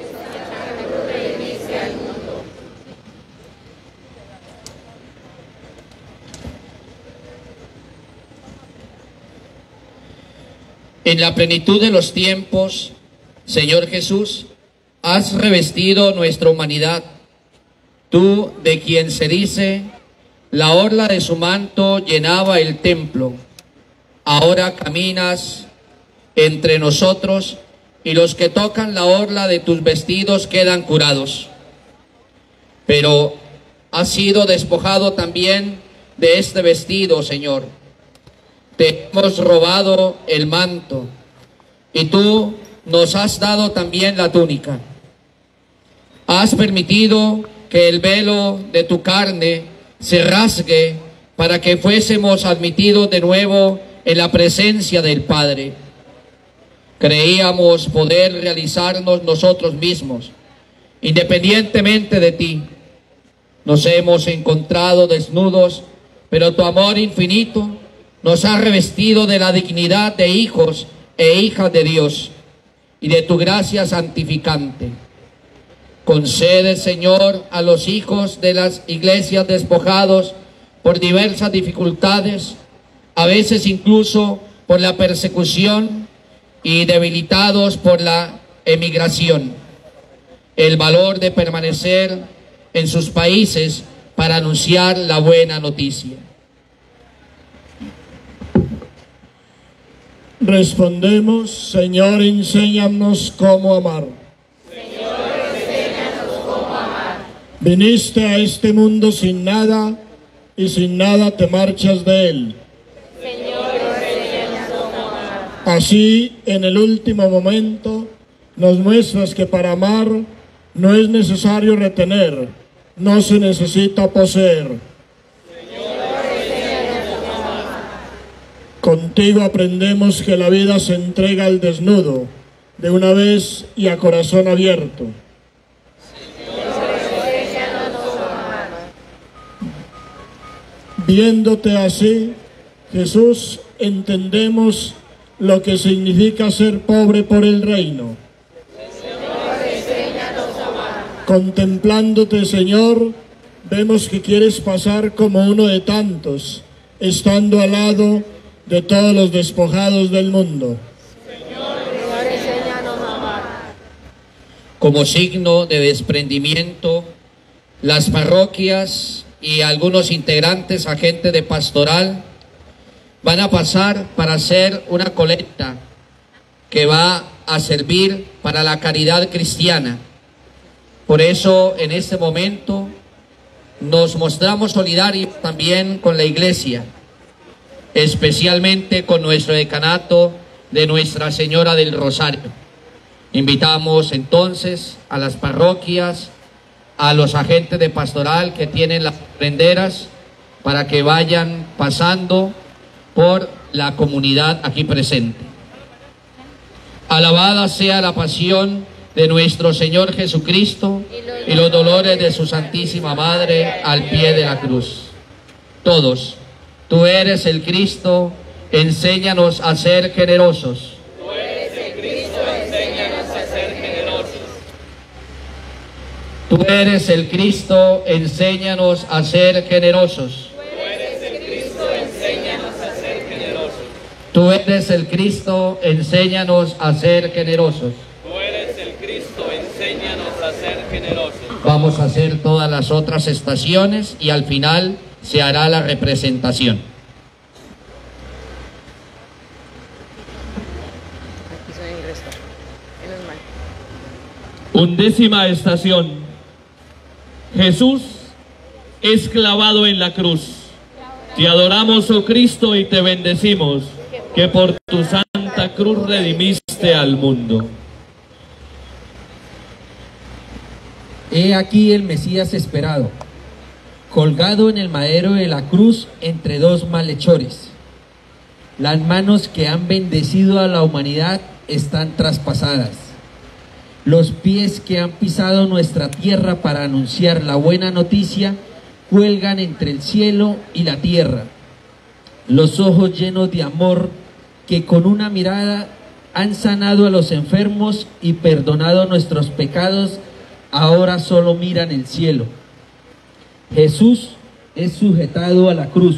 En la plenitud de los tiempos, Señor Jesús, has revestido nuestra humanidad. Tú, de quien se dice, La orla de su manto llenaba el templo. Ahora caminas entre nosotros y los que tocan la orla de tus vestidos quedan curados. Pero has sido despojado también de este vestido, Señor. Te hemos robado el manto y tú nos has dado también la túnica. Has permitido que el velo de tu carne se rasgue para que fuésemos admitidos de nuevo en la presencia del Padre. Creíamos poder realizarnos nosotros mismos, independientemente de ti. Nos hemos encontrado desnudos, pero tu amor infinito nos ha revestido de la dignidad de hijos e hijas de Dios y de tu gracia santificante. Concede, Señor, a los hijos de las iglesias despojados por diversas dificultades, a veces incluso por la persecución y debilitados por la emigración, el valor de permanecer en sus países para anunciar la buena noticia. Respondemos, Señor, enséñanos cómo amar. Viniste a este mundo sin nada y sin nada te marchas de él. Así, en el último momento, nos muestras que para amar no es necesario retener, no se necesita poseer. Contigo aprendemos que la vida se entrega al desnudo, de una vez y a corazón abierto. Viéndote así, Jesús, entendemos lo que significa ser pobre por el reino. Contemplándote, Señor, vemos que quieres pasar como uno de tantos, estando al lado de todos los despojados del mundo. Como signo de desprendimiento, las parroquias y algunos integrantes, agentes de pastoral, van a pasar para hacer una colecta que va a servir para la caridad cristiana. Por eso, en este momento, nos mostramos solidarios también con la Iglesia, especialmente con nuestro decanato de Nuestra Señora del Rosario. Invitamos entonces a las parroquias, a los agentes de pastoral que tienen las prenderas, para que vayan pasando por la comunidad aquí presente. Alabada sea la pasión de nuestro Señor Jesucristo y los dolores de su Santísima Madre al pie de la cruz. Todos, tú eres el Cristo, enséñanos a ser generosos. Tú eres el Cristo, enséñanos a ser generosos. Tú eres el Cristo, enséñanos a ser generosos. Tú eres el Cristo, enséñanos a ser generosos. Tú eres el Cristo, enséñanos a ser generosos. Vamos a hacer todas las otras estaciones y al final se hará la representación. Undécima estación. Jesús es clavado en la cruz. Te adoramos, oh Cristo, y te bendecimos, que por tu santa cruz redimiste al mundo. He aquí el Mesías esperado, colgado en el madero de la cruz entre dos malhechores. Las manos que han bendecido a la humanidad están traspasadas. Los pies que han pisado nuestra tierra para anunciar la buena noticia cuelgan entre el cielo y la tierra. Los ojos llenos de amor que con una mirada han sanado a los enfermos y perdonado nuestros pecados, ahora solo miran el cielo. Jesús es sujetado a la cruz,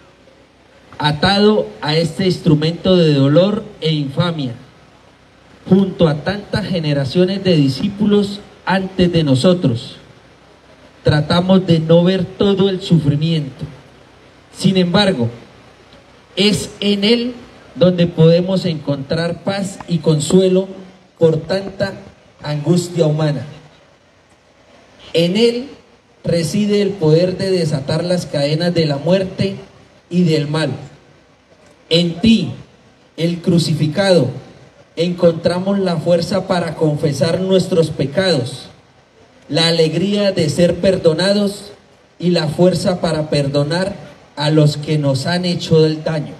atado a este instrumento de dolor e infamia, junto a tantas generaciones de discípulos antes de nosotros. Tratamos de no ver todo el sufrimiento, Sin embargo, es en Él donde podemos encontrar paz y consuelo por tanta angustia humana. En Él reside el poder de desatar las cadenas de la muerte y del mal. En ti, el crucificado, encontramos la fuerza para confesar nuestros pecados, la alegría de ser perdonados y la fuerza para perdonar a los que nos han hecho el daño.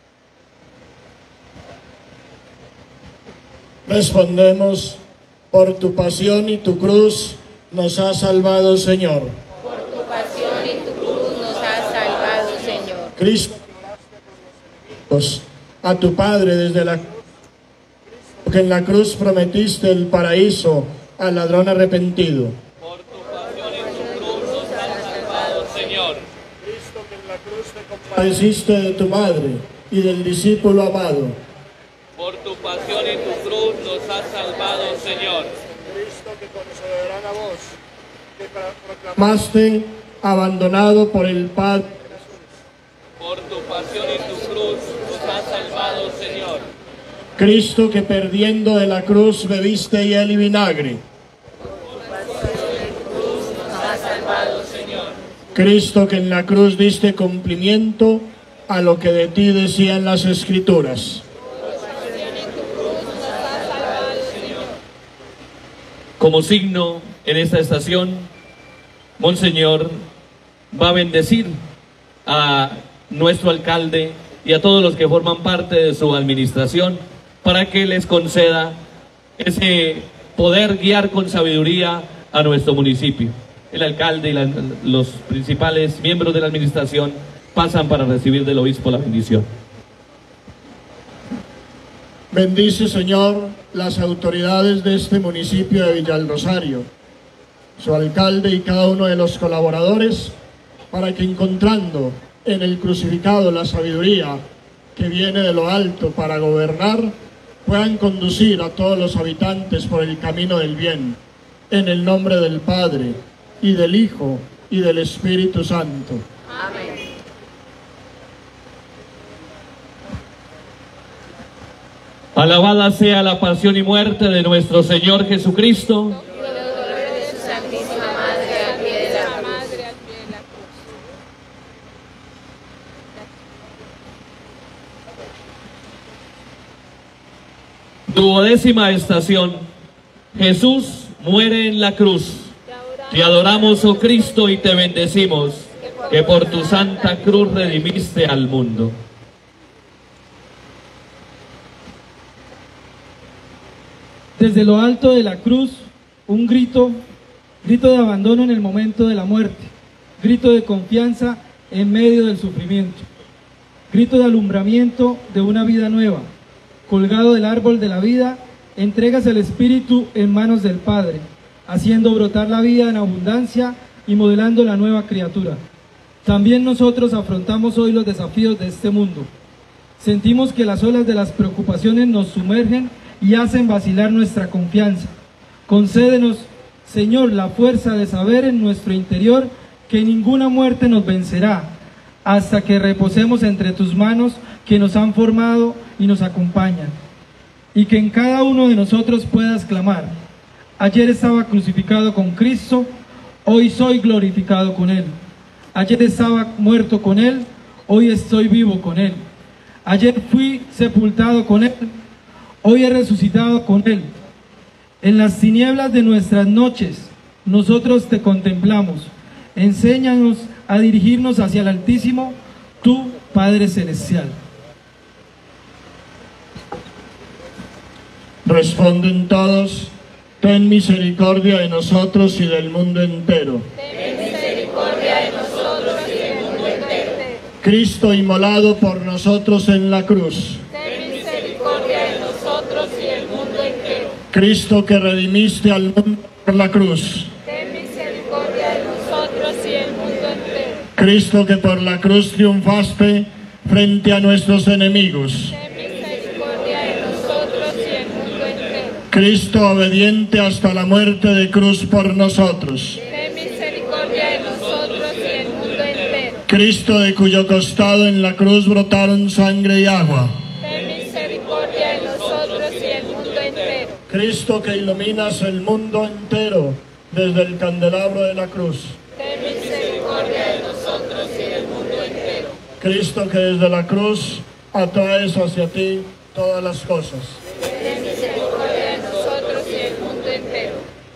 Respondemos: por tu pasión y tu cruz nos has salvado, Señor. Por tu pasión y tu cruz nos has salvado, Señor. Cristo, a tu Padre desde la que en la cruz prometiste el paraíso al ladrón arrepentido. Por tu pasión y tu cruz nos has salvado, Señor. Cristo, que en la cruz te compadeciste de tu madre y del discípulo amado. Por tu pasión y tu cruz nos has salvado, Señor. Cristo, que con soberana voz que proclamaste abandonado por el Padre. Por tu pasión y tu cruz nos has salvado, Señor. Cristo, que perdiendo de la cruz bebiste hiel y vinagre. Por tu pasión y tu cruz nos has salvado, Señor. Cristo, que en la cruz diste cumplimiento a lo que de ti decían las Escrituras. Como signo en esta estación, Monseñor va a bendecir a nuestro alcalde y a todos los que forman parte de su administración para que les conceda ese poder guiar con sabiduría a nuestro municipio. El alcalde y los principales miembros de la administración pasan para recibir del obispo la bendición. Bendice, Señor, las autoridades de este municipio de Villalrosario, su alcalde y cada uno de los colaboradores, para que encontrando en el crucificado la sabiduría que viene de lo alto para gobernar, puedan conducir a todos los habitantes por el camino del bien, en el nombre del Padre, y del Hijo, y del Espíritu Santo. Amén. Alabada sea la pasión y muerte de nuestro Señor Jesucristo. De su Santísima Madre al pie de la cruz. Duodécima estación. Jesús muere en la cruz. Te adoramos, oh Cristo, y te bendecimos, que por tu santa cruz redimiste al mundo. Desde lo alto de la cruz, un grito de abandono en el momento de la muerte, grito de confianza en medio del sufrimiento, grito de alumbramiento de una vida nueva. Colgado del árbol de la vida, entregas el Espíritu en manos del Padre, haciendo brotar la vida en abundancia y modelando la nueva criatura. También nosotros afrontamos hoy los desafíos de este mundo. Sentimos que las olas de las preocupaciones nos sumergen y hacen vacilar nuestra confianza. Concédenos, Señor, la fuerza de saber en nuestro interior que ninguna muerte nos vencerá, hasta que reposemos entre tus manos que nos han formado y nos acompañan. Y que en cada uno de nosotros puedas clamar: ayer estaba crucificado con Cristo, hoy soy glorificado con Él. Ayer estaba muerto con Él, hoy estoy vivo con Él. Ayer fui sepultado con Él, hoy he resucitado con Él. En las tinieblas de nuestras noches, nosotros te contemplamos. Enséñanos a dirigirnos hacia el Altísimo, tu Padre Celestial. Responden todos: ten misericordia de nosotros y del mundo entero. Ten misericordia de nosotros y del mundo entero. Cristo inmolado por nosotros en la cruz. Ten misericordia de nosotros y del mundo entero. Cristo, que redimiste al mundo por la cruz. Ten misericordia de nosotros y del mundo entero. Cristo, que por la cruz triunfaste frente a nuestros enemigos. Ten misericordia de nosotros y del mundo entero. Cristo, obediente hasta la muerte de cruz por nosotros. Ten misericordia de nosotros y del mundo entero. Cristo, de cuyo costado en la cruz brotaron sangre y agua. Ten misericordia de nosotros y del mundo entero. Cristo, que iluminas el mundo entero desde el candelabro de la cruz. Ten misericordia de nosotros y del mundo entero. Cristo, que desde la cruz atraes hacia ti todas las cosas. Ten misericordia de nosotros y del mundo entero.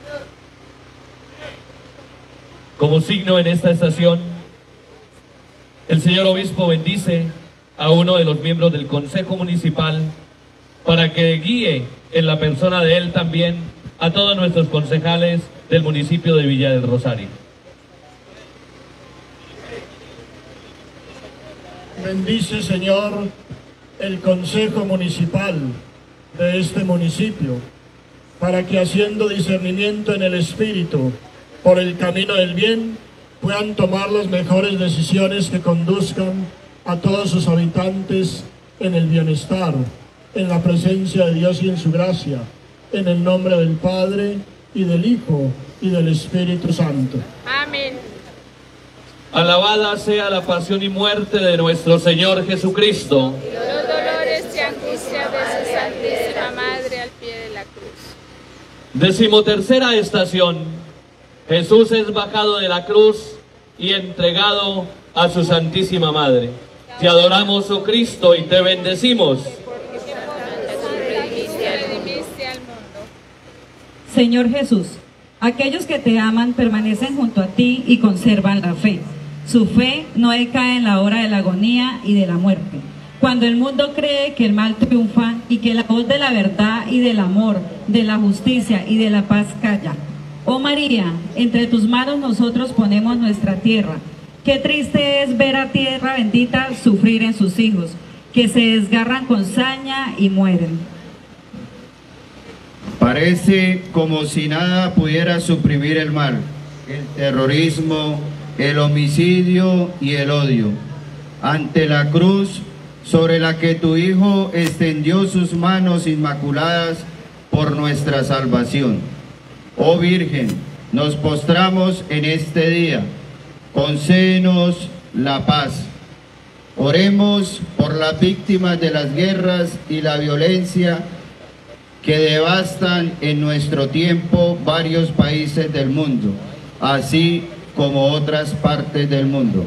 Como signo en esta estación, el señor obispo bendice a uno de los miembros del Consejo Municipal para que guíe en la persona de él también a todos nuestros concejales del municipio de Villa del Rosario. Bendice, Señor, el Consejo Municipal de este municipio, para que, haciendo discernimiento en el Espíritu por el camino del bien, puedan tomar las mejores decisiones que conduzcan a todos sus habitantes en el bienestar, en la presencia de Dios y en su gracia, en el nombre del Padre, y del Hijo, y del Espíritu Santo. Amén. Alabada sea la pasión y muerte de nuestro Señor Jesucristo. Los dolores y angustias de su Santísima Madre al pie de la cruz. 13ª estación. Jesús es bajado de la cruz y entregado a su Santísima Madre. Te adoramos, oh Cristo, y te bendecimos. Señor Jesús, aquellos que te aman permanecen junto a ti y conservan la fe. Su fe no decae en la hora de la agonía y de la muerte. Cuando el mundo cree que el mal triunfa y que la voz de la verdad y del amor, de la justicia y de la paz calla. Oh María, entre tus manos nosotros ponemos nuestra tierra. Qué triste es ver a tierra bendita sufrir en sus hijos, que se desgarran con saña y mueren. Parece como si nada pudiera suprimir el mal, el terrorismo, el homicidio y el odio. Ante la cruz sobre la que tu Hijo extendió sus manos inmaculadas por nuestra salvación. Oh Virgen, nos postramos en este día, concédenos la paz. Oremos por las víctimas de las guerras y la violencia que devastan en nuestro tiempo varios países del mundo, así como otras partes del mundo.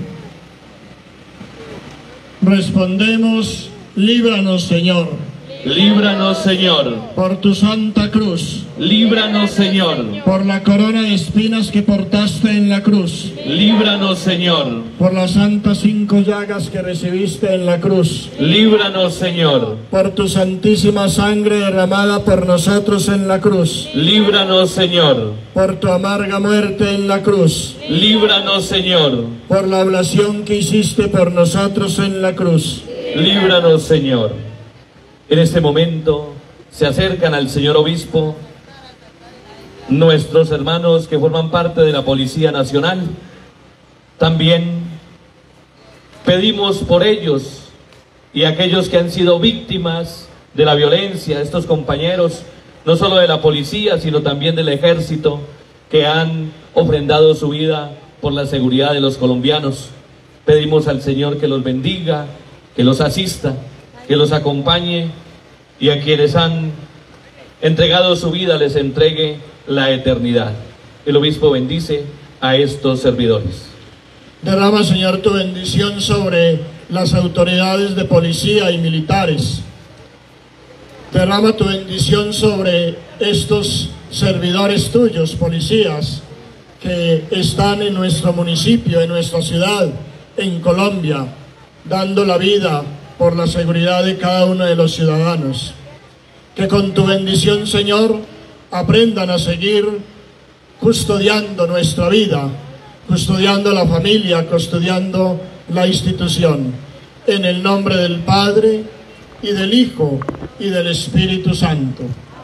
Respondemos, líbranos, Señor. Líbranos, Señor. Por tu santa cruz. Líbranos, Señor. Por la corona de espinas que portaste en la cruz. Líbranos, Señor. Por las santas 5 llagas que recibiste en la cruz. Líbranos, Señor. Por tu santísima sangre derramada por nosotros en la cruz. Líbranos, Señor. Por tu amarga muerte en la cruz. Líbranos, Señor. Por la oblación que hiciste por nosotros en la cruz. Líbranos, Señor. En este momento se acercan al señor obispo nuestros hermanos que forman parte de la Policía Nacional. También pedimos por ellos y aquellos que han sido víctimas de la violencia, estos compañeros, no solo de la policía, sino también del ejército, que han ofrendado su vida por la seguridad de los colombianos. Pedimos al Señor que los bendiga, que los asista, que los acompañe, y a quienes han entregado su vida les entregue la eternidad. El obispo bendice a estos servidores. Derrama, Señor, tu bendición sobre las autoridades de policía y militares. Derrama tu bendición sobre estos servidores tuyos, policías, que están en nuestro municipio, en nuestra ciudad, en Colombia, dando la vida por la seguridad de cada uno de los ciudadanos. Que con tu bendición, Señor, aprendan a seguir custodiando nuestra vida, custodiando la familia, custodiando la institución. En el nombre del Padre, y del Hijo, y del Espíritu Santo.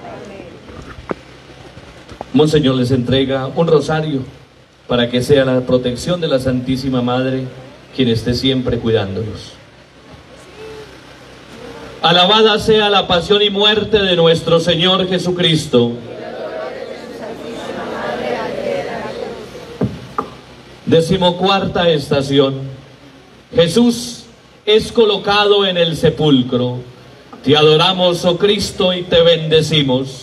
Monseñor les entrega un rosario para que sea la protección de la Santísima Madre quien esté siempre cuidándolos. Alabada sea la pasión y muerte de nuestro Señor Jesucristo. 14ª estación. Jesús es colocado en el sepulcro. Te adoramos, oh Cristo, y te bendecimos.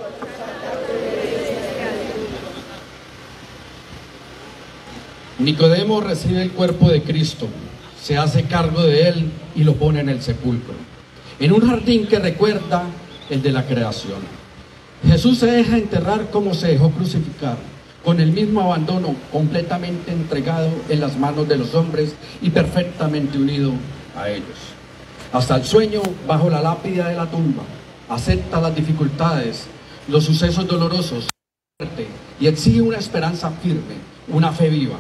Nicodemo recibe el cuerpo de Cristo, se hace cargo de él y lo pone en el sepulcro, en un jardín que recuerda el de la creación. Jesús se deja enterrar como se dejó crucificar, con el mismo abandono, completamente entregado en las manos de los hombres y perfectamente unido a ellos. Hasta el sueño bajo la lápida de la tumba, acepta las dificultades, los sucesos dolorosos, y exige una esperanza firme, una fe viva.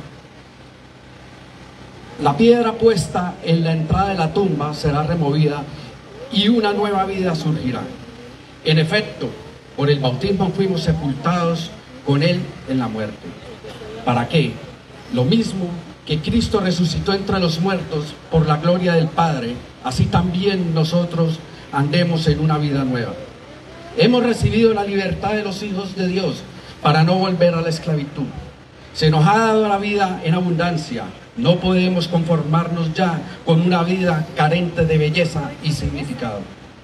La piedra puesta en la entrada de la tumba será removida y una nueva vida surgirá. En efecto, por el bautismo fuimos sepultados con Él en la muerte. ¿Para qué? Lo mismo que Cristo resucitó entre los muertos por la gloria del Padre, así también nosotros andemos en una vida nueva. Hemos recibido la libertad de los hijos de Dios para no volver a la esclavitud. Se nos ha dado la vida en abundancia. No podemos conformarnos ya con una vida carente de belleza y significado.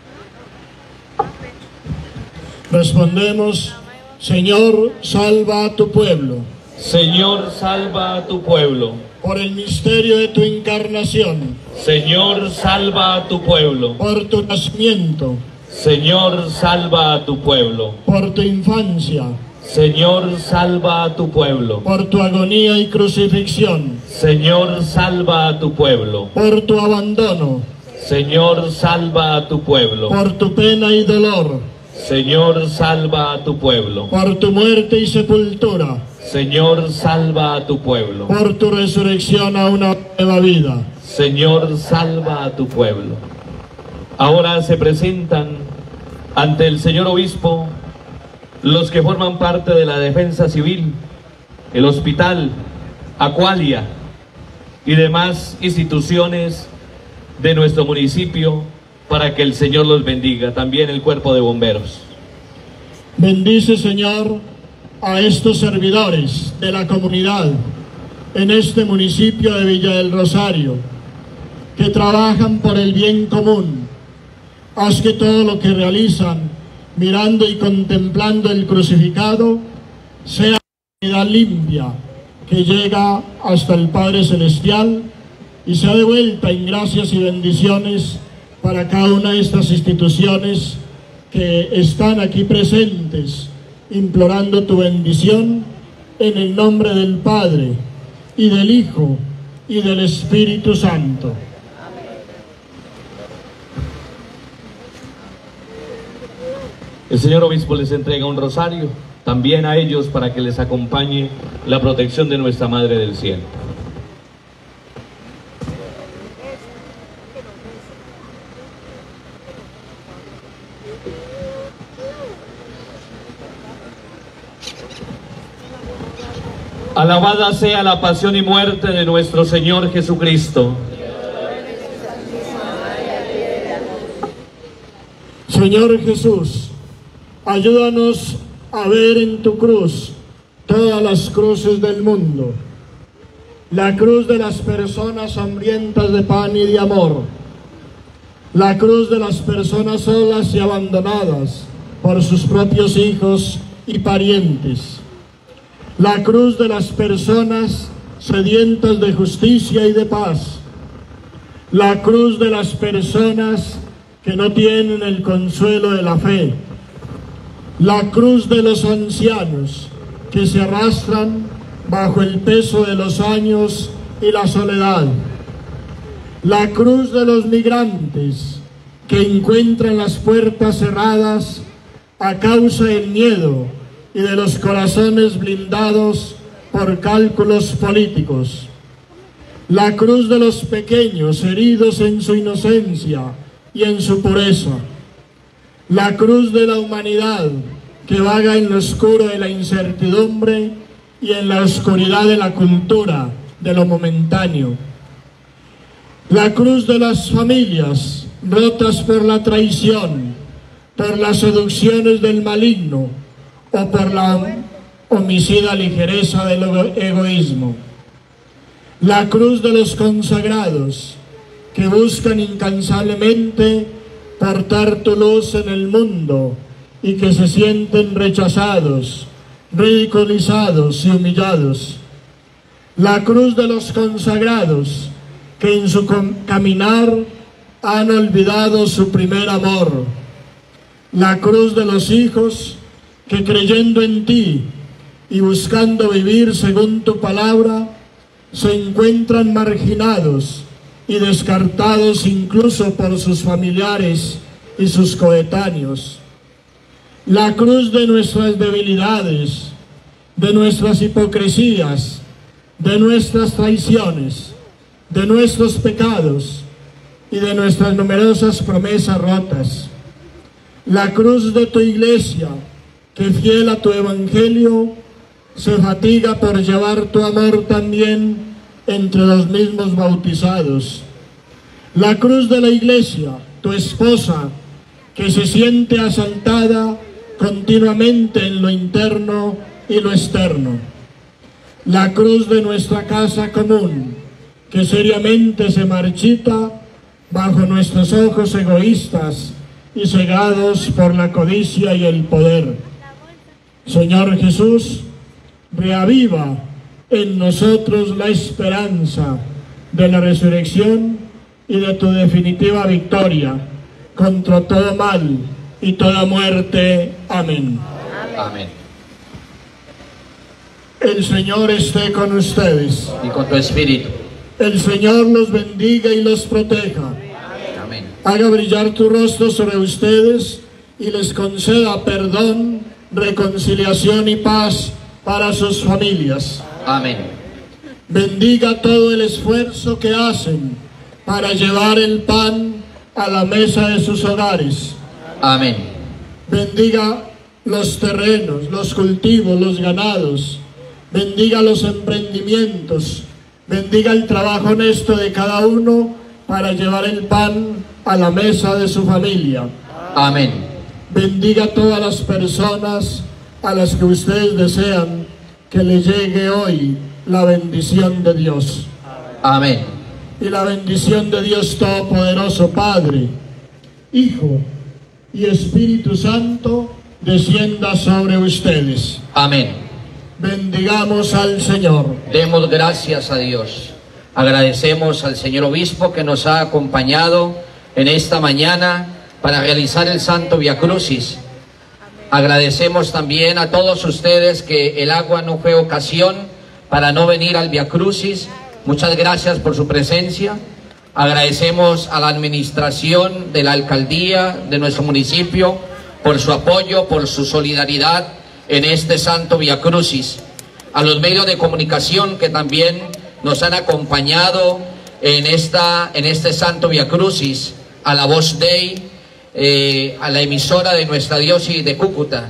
Respondemos: Señor, salva a tu pueblo. Señor, salva a tu pueblo. Por el misterio de tu encarnación. Señor, salva a tu pueblo. Por tu nacimiento. Señor, salva a tu pueblo. Por tu infancia. Señor, salva a tu pueblo. Por tu agonía y crucifixión. Señor, salva a tu pueblo. Por tu abandono. Señor, salva a tu pueblo. Por tu pena y dolor. Señor, salva a tu pueblo. Por tu muerte y sepultura. Señor, salva a tu pueblo. Por tu resurrección a una nueva vida. Señor, salva a tu pueblo. Ahora se presentan ante el señor obispo los que forman parte de la defensa civil, el hospital, Acualia y demás instituciones de nuestro municipio, para que el Señor los bendiga, también el cuerpo de bomberos. Bendice, Señor, a estos servidores de la comunidad en este municipio de Villa del Rosario, que trabajan por el bien común. Haz que todo lo que realizan, mirando y contemplando el crucificado, sea una vida limpia, que llega hasta el Padre Celestial y sea devuelta en gracias y bendiciones para cada una de estas instituciones que están aquí presentes, implorando tu bendición en el nombre del Padre, y del Hijo, y del Espíritu Santo. El señor obispo les entrega un rosario, también a ellos, para que les acompañe la protección de nuestra Madre del Cielo. Alabada sea la pasión y muerte de nuestro Señor Jesucristo. Señor Jesús, ayúdanos a ver en tu cruz todas las cruces del mundo. La cruz de las personas hambrientas de pan y de amor. La cruz de las personas solas y abandonadas por sus propios hijos y parientes. La cruz de las personas sedientas de justicia y de paz. La cruz de las personas que no tienen el consuelo de la fe. La cruz de los ancianos que se arrastran bajo el peso de los años y la soledad. La cruz de los migrantes que encuentran las puertas cerradas a causa del miedo y de los corazones blindados por cálculos políticos. La cruz de los pequeños heridos en su inocencia y en su pureza. La cruz de la humanidad que vaga en lo oscuro de la incertidumbre y en la oscuridad de la cultura, de lo momentáneo. La cruz de las familias rotas por la traición, por las seducciones del maligno o por la homicida ligereza del egoísmo. La cruz de los consagrados que buscan incansablemente portar tu luz en el mundo y que se sienten rechazados, ridiculizados y humillados. La cruz de los consagrados que en su caminar han olvidado su primer amor. La cruz de los hijos que creyendo en ti y buscando vivir según tu palabra, se encuentran marginados y descartados incluso por sus familiares y sus coetáneos. La cruz de nuestras debilidades, de nuestras hipocresías, de nuestras traiciones, de nuestros pecados y de nuestras numerosas promesas rotas. La cruz de tu iglesia, que fiel a tu evangelio, se fatiga por llevar tu amor también entre los mismos bautizados. La cruz de la iglesia, tu esposa, que se siente asaltada continuamente en lo interno y lo externo. La cruz de nuestra casa común, que seriamente se marchita bajo nuestros ojos egoístas y cegados por la codicia y el poder. Señor Jesús, reaviva en nosotros la esperanza de la resurrección y de tu definitiva victoria contra todo mal y toda muerte. Amén. Amén. El Señor esté con ustedes. Y con tu espíritu. El Señor los bendiga y los proteja. Amén. Haga brillar tu rostro sobre ustedes y les conceda perdón, reconciliación y paz para sus familias. Amén. Bendiga todo el esfuerzo que hacen para llevar el pan a la mesa de sus hogares. Amén. Bendiga los terrenos, los cultivos, los ganados. Bendiga los emprendimientos. Bendiga el trabajo honesto de cada uno para llevar el pan a la mesa de su familia. Amén. Bendiga a todas las personas a las que ustedes desean que le llegue hoy la bendición de Dios. Amén. Y la bendición de Dios Todopoderoso, Padre, Hijo y Espíritu Santo, descienda sobre ustedes. Amén. Bendigamos al Señor. Demos gracias a Dios. Agradecemos al señor obispo que nos ha acompañado en esta mañana para realizar el Santo Via Crucis. Agradecemos también a todos ustedes que el agua no fue ocasión para no venir al Via Crucis. Muchas gracias por su presencia. Agradecemos a la administración de la alcaldía de nuestro municipio por su apoyo, por su solidaridad en este Santo Via Crucis. A los medios de comunicación que también nos han acompañado en este Santo Via Crucis, a la Voz Dei, a la emisora de nuestra diócesis de Cúcuta,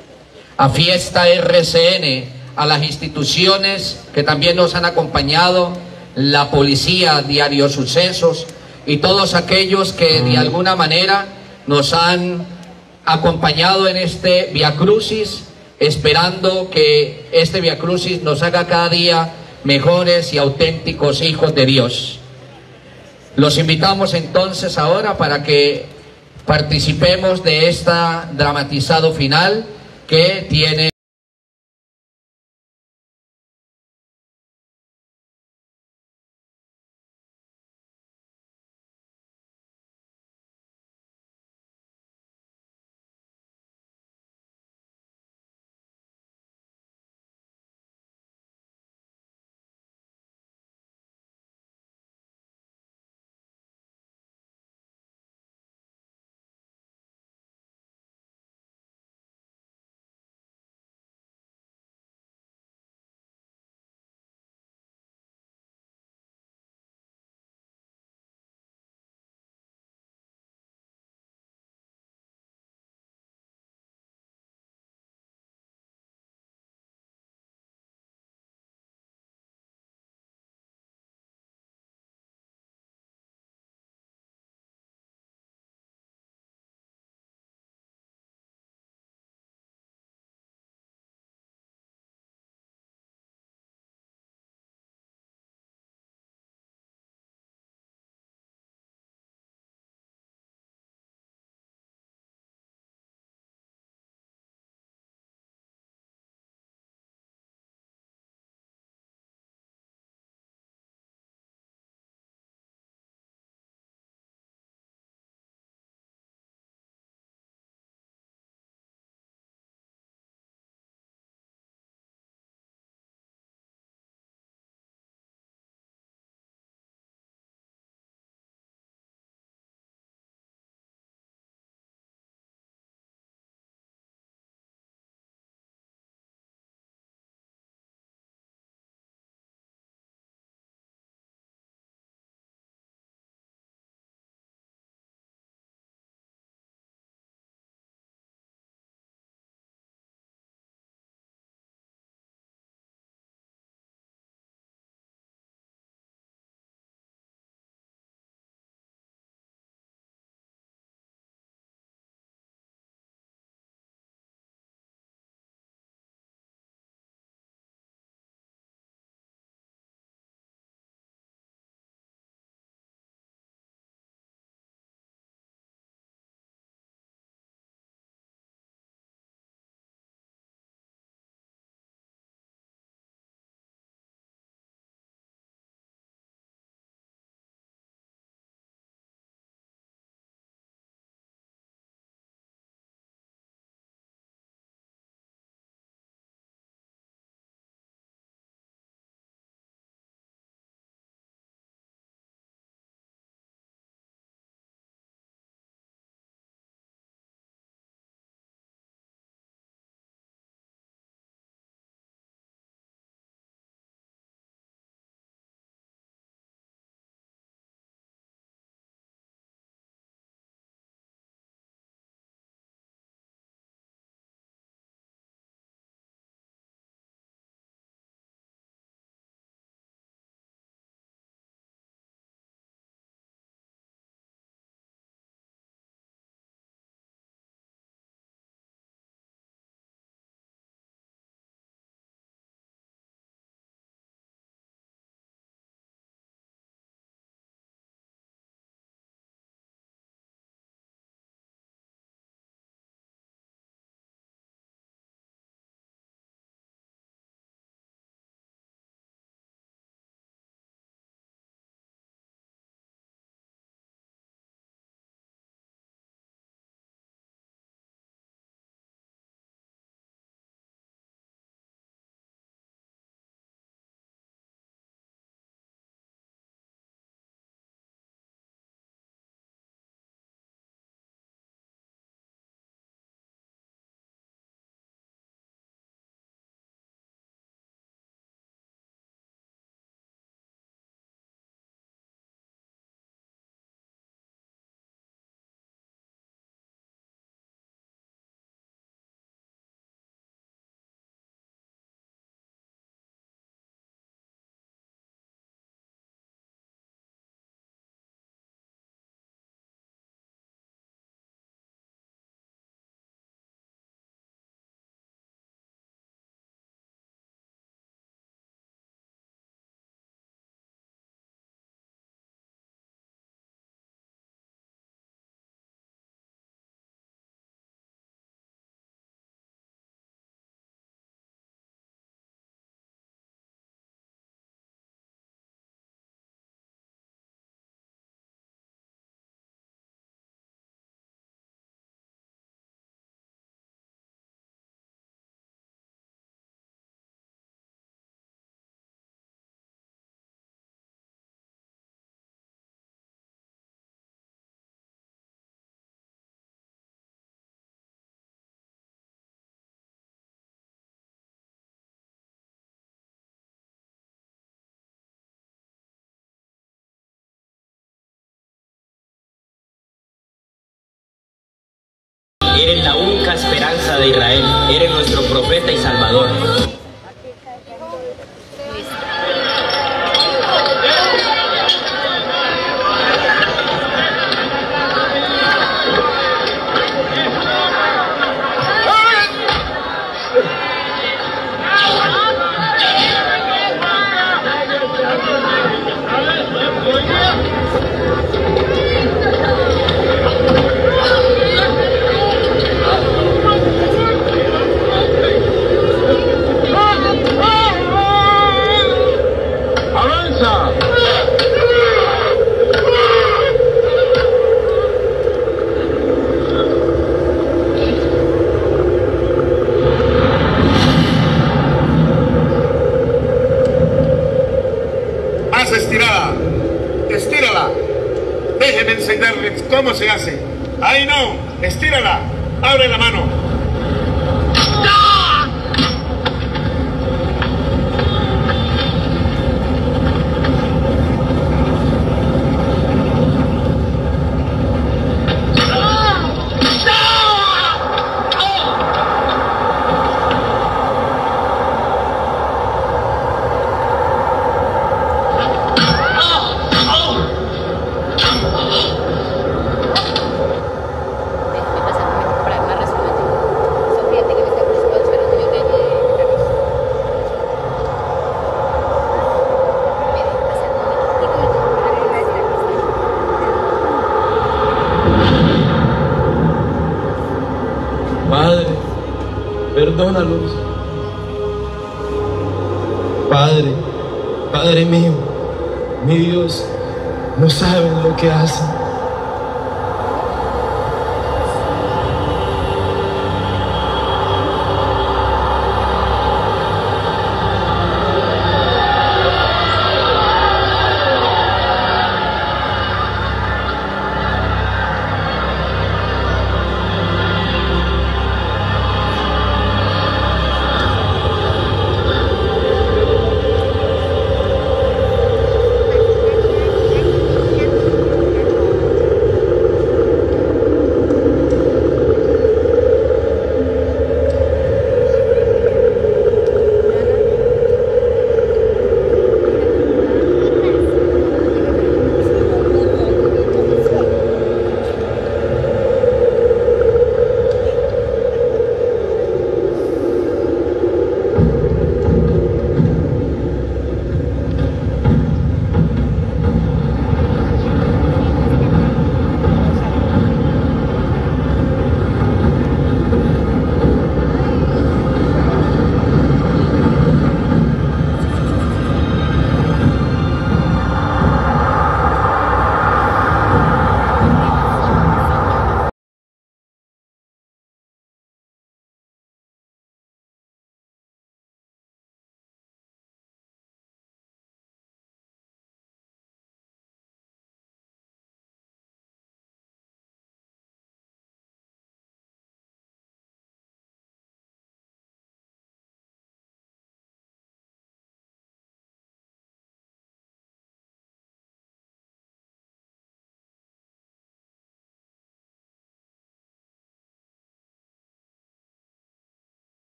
a Fiesta RCN, a las instituciones que también nos han acompañado, la policía, Diario Sucesos y todos aquellos que de alguna manera nos han acompañado en este Via Crucis, esperando que este Via Crucis nos haga cada día mejores y auténticos hijos de Dios. Los invitamos entonces ahora para que participemos de este dramatizado final que tiene Eres la única esperanza de Israel. Eres nuestro profeta y salvador. Estírala. Déjenme enseñarles cómo se hace. ¡Ahí no! Estírala. Abre la mano. Padre, perdónalos. Padre, Padre mío, mi Dios, no saben lo que hacen.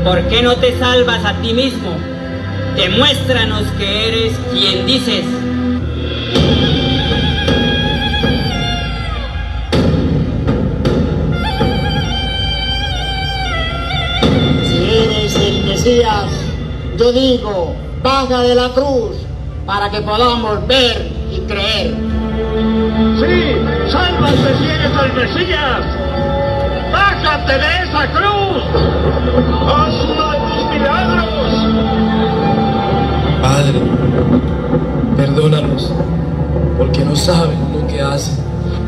¿Por qué no te salvas a ti mismo? Demuéstranos que eres quien dices. Si eres el Mesías, yo digo, baja de la cruz para que podamos ver y creer. Sí, sálvate si eres el Mesías. ¡Bájate de esa cruz! ¡Haz uno de tus milagros! Padre, perdónanos, porque no saben lo que hacen.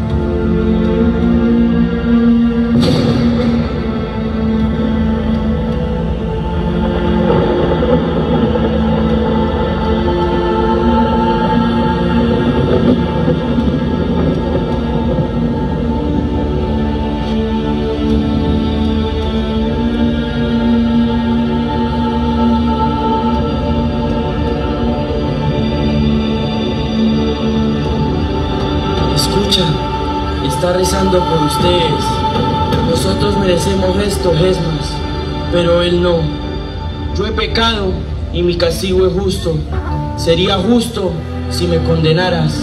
Está rezando por ustedes. Nosotros merecemos esto, Gesmas, pero él no. Yo he pecado y mi castigo es justo. Sería justo si me condenaras.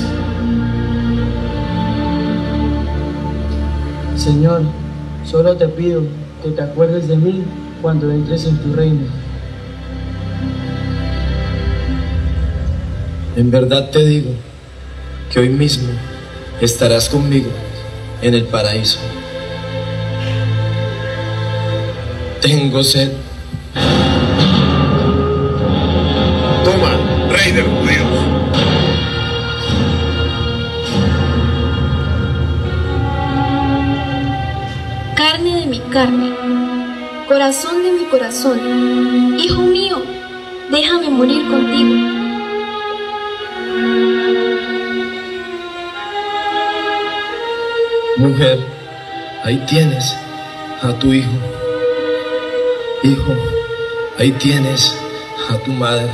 Señor, solo te pido que te acuerdes de mí cuando entres en tu reino. En verdad te digo que hoy mismo estarás conmigo en el paraíso. Tengo sed. Toma, rey de los judíos. Carne de mi carne, corazón de mi corazón. Hijo mío, déjame morir contigo. Mujer, ahí tienes a tu hijo. Hijo, ahí tienes a tu madre.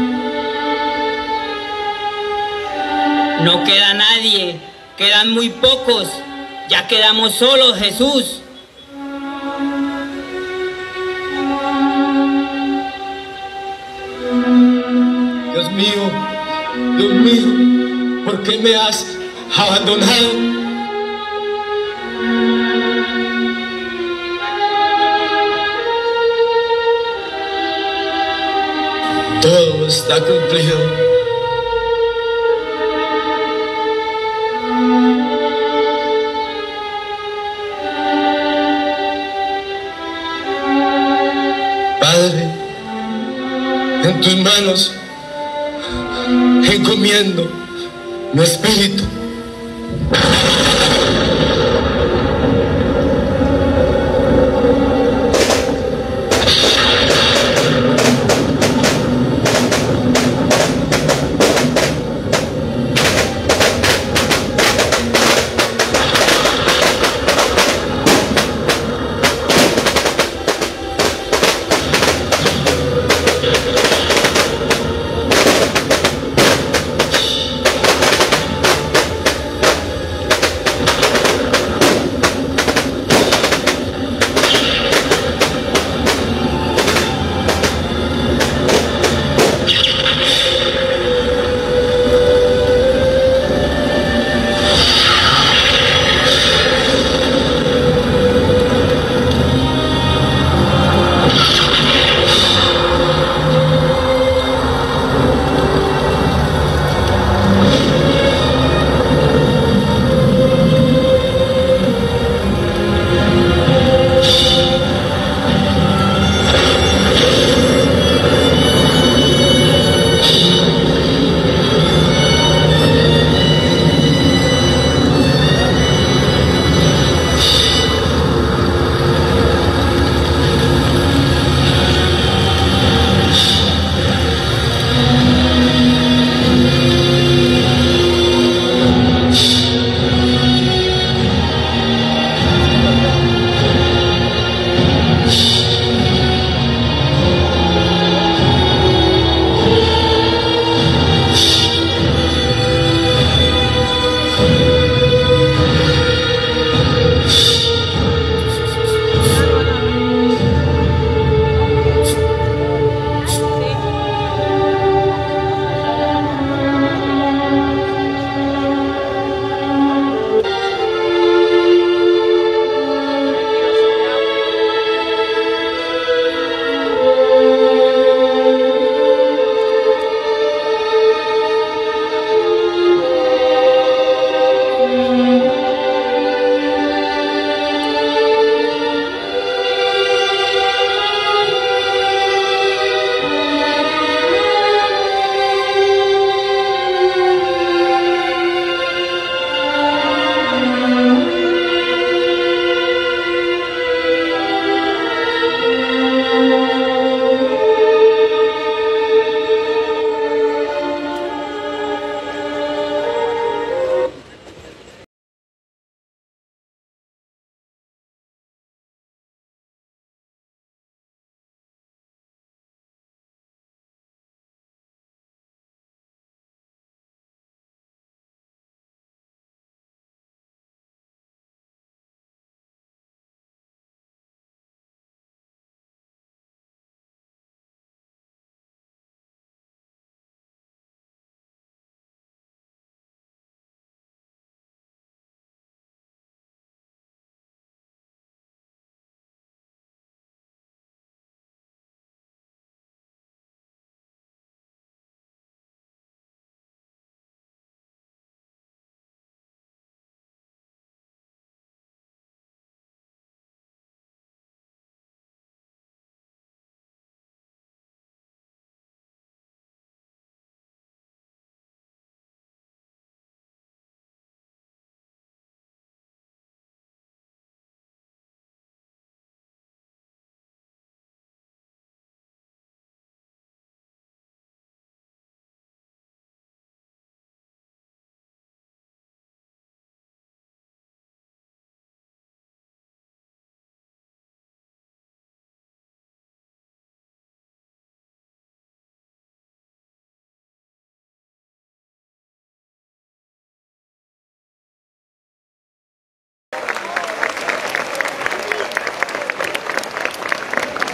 No queda nadie, quedan muy pocos. Ya quedamos solos, Jesús. Dios mío, ¿por qué me has abandonado? Todo está cumplido. Padre, en tus manos encomiendo mi espíritu.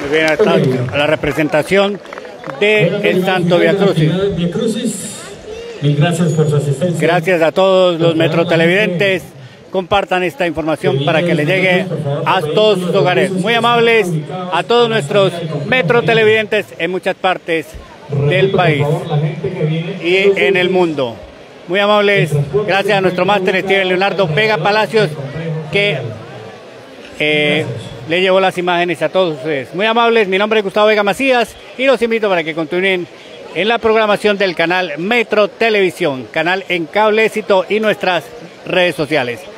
Muy bien, a la representación del Santo Vía Crucis. Mil gracias por su asistencia. Gracias a todos los metrotelevidentes. Compartan esta información para que le llegue a todos sus hogares. Muy amables a todos nuestros metrotelevidentes en muchas partes del país y en el mundo. Muy amables, gracias a nuestro máster Steven Leonardo Vega Palacios, que le llevó las imágenes a todos ustedes. Muy amables, mi nombre es Gustavo Vega Macías y los invito para que continúen en la programación del canal Metro Televisión, canal en cable éxito y nuestras redes sociales.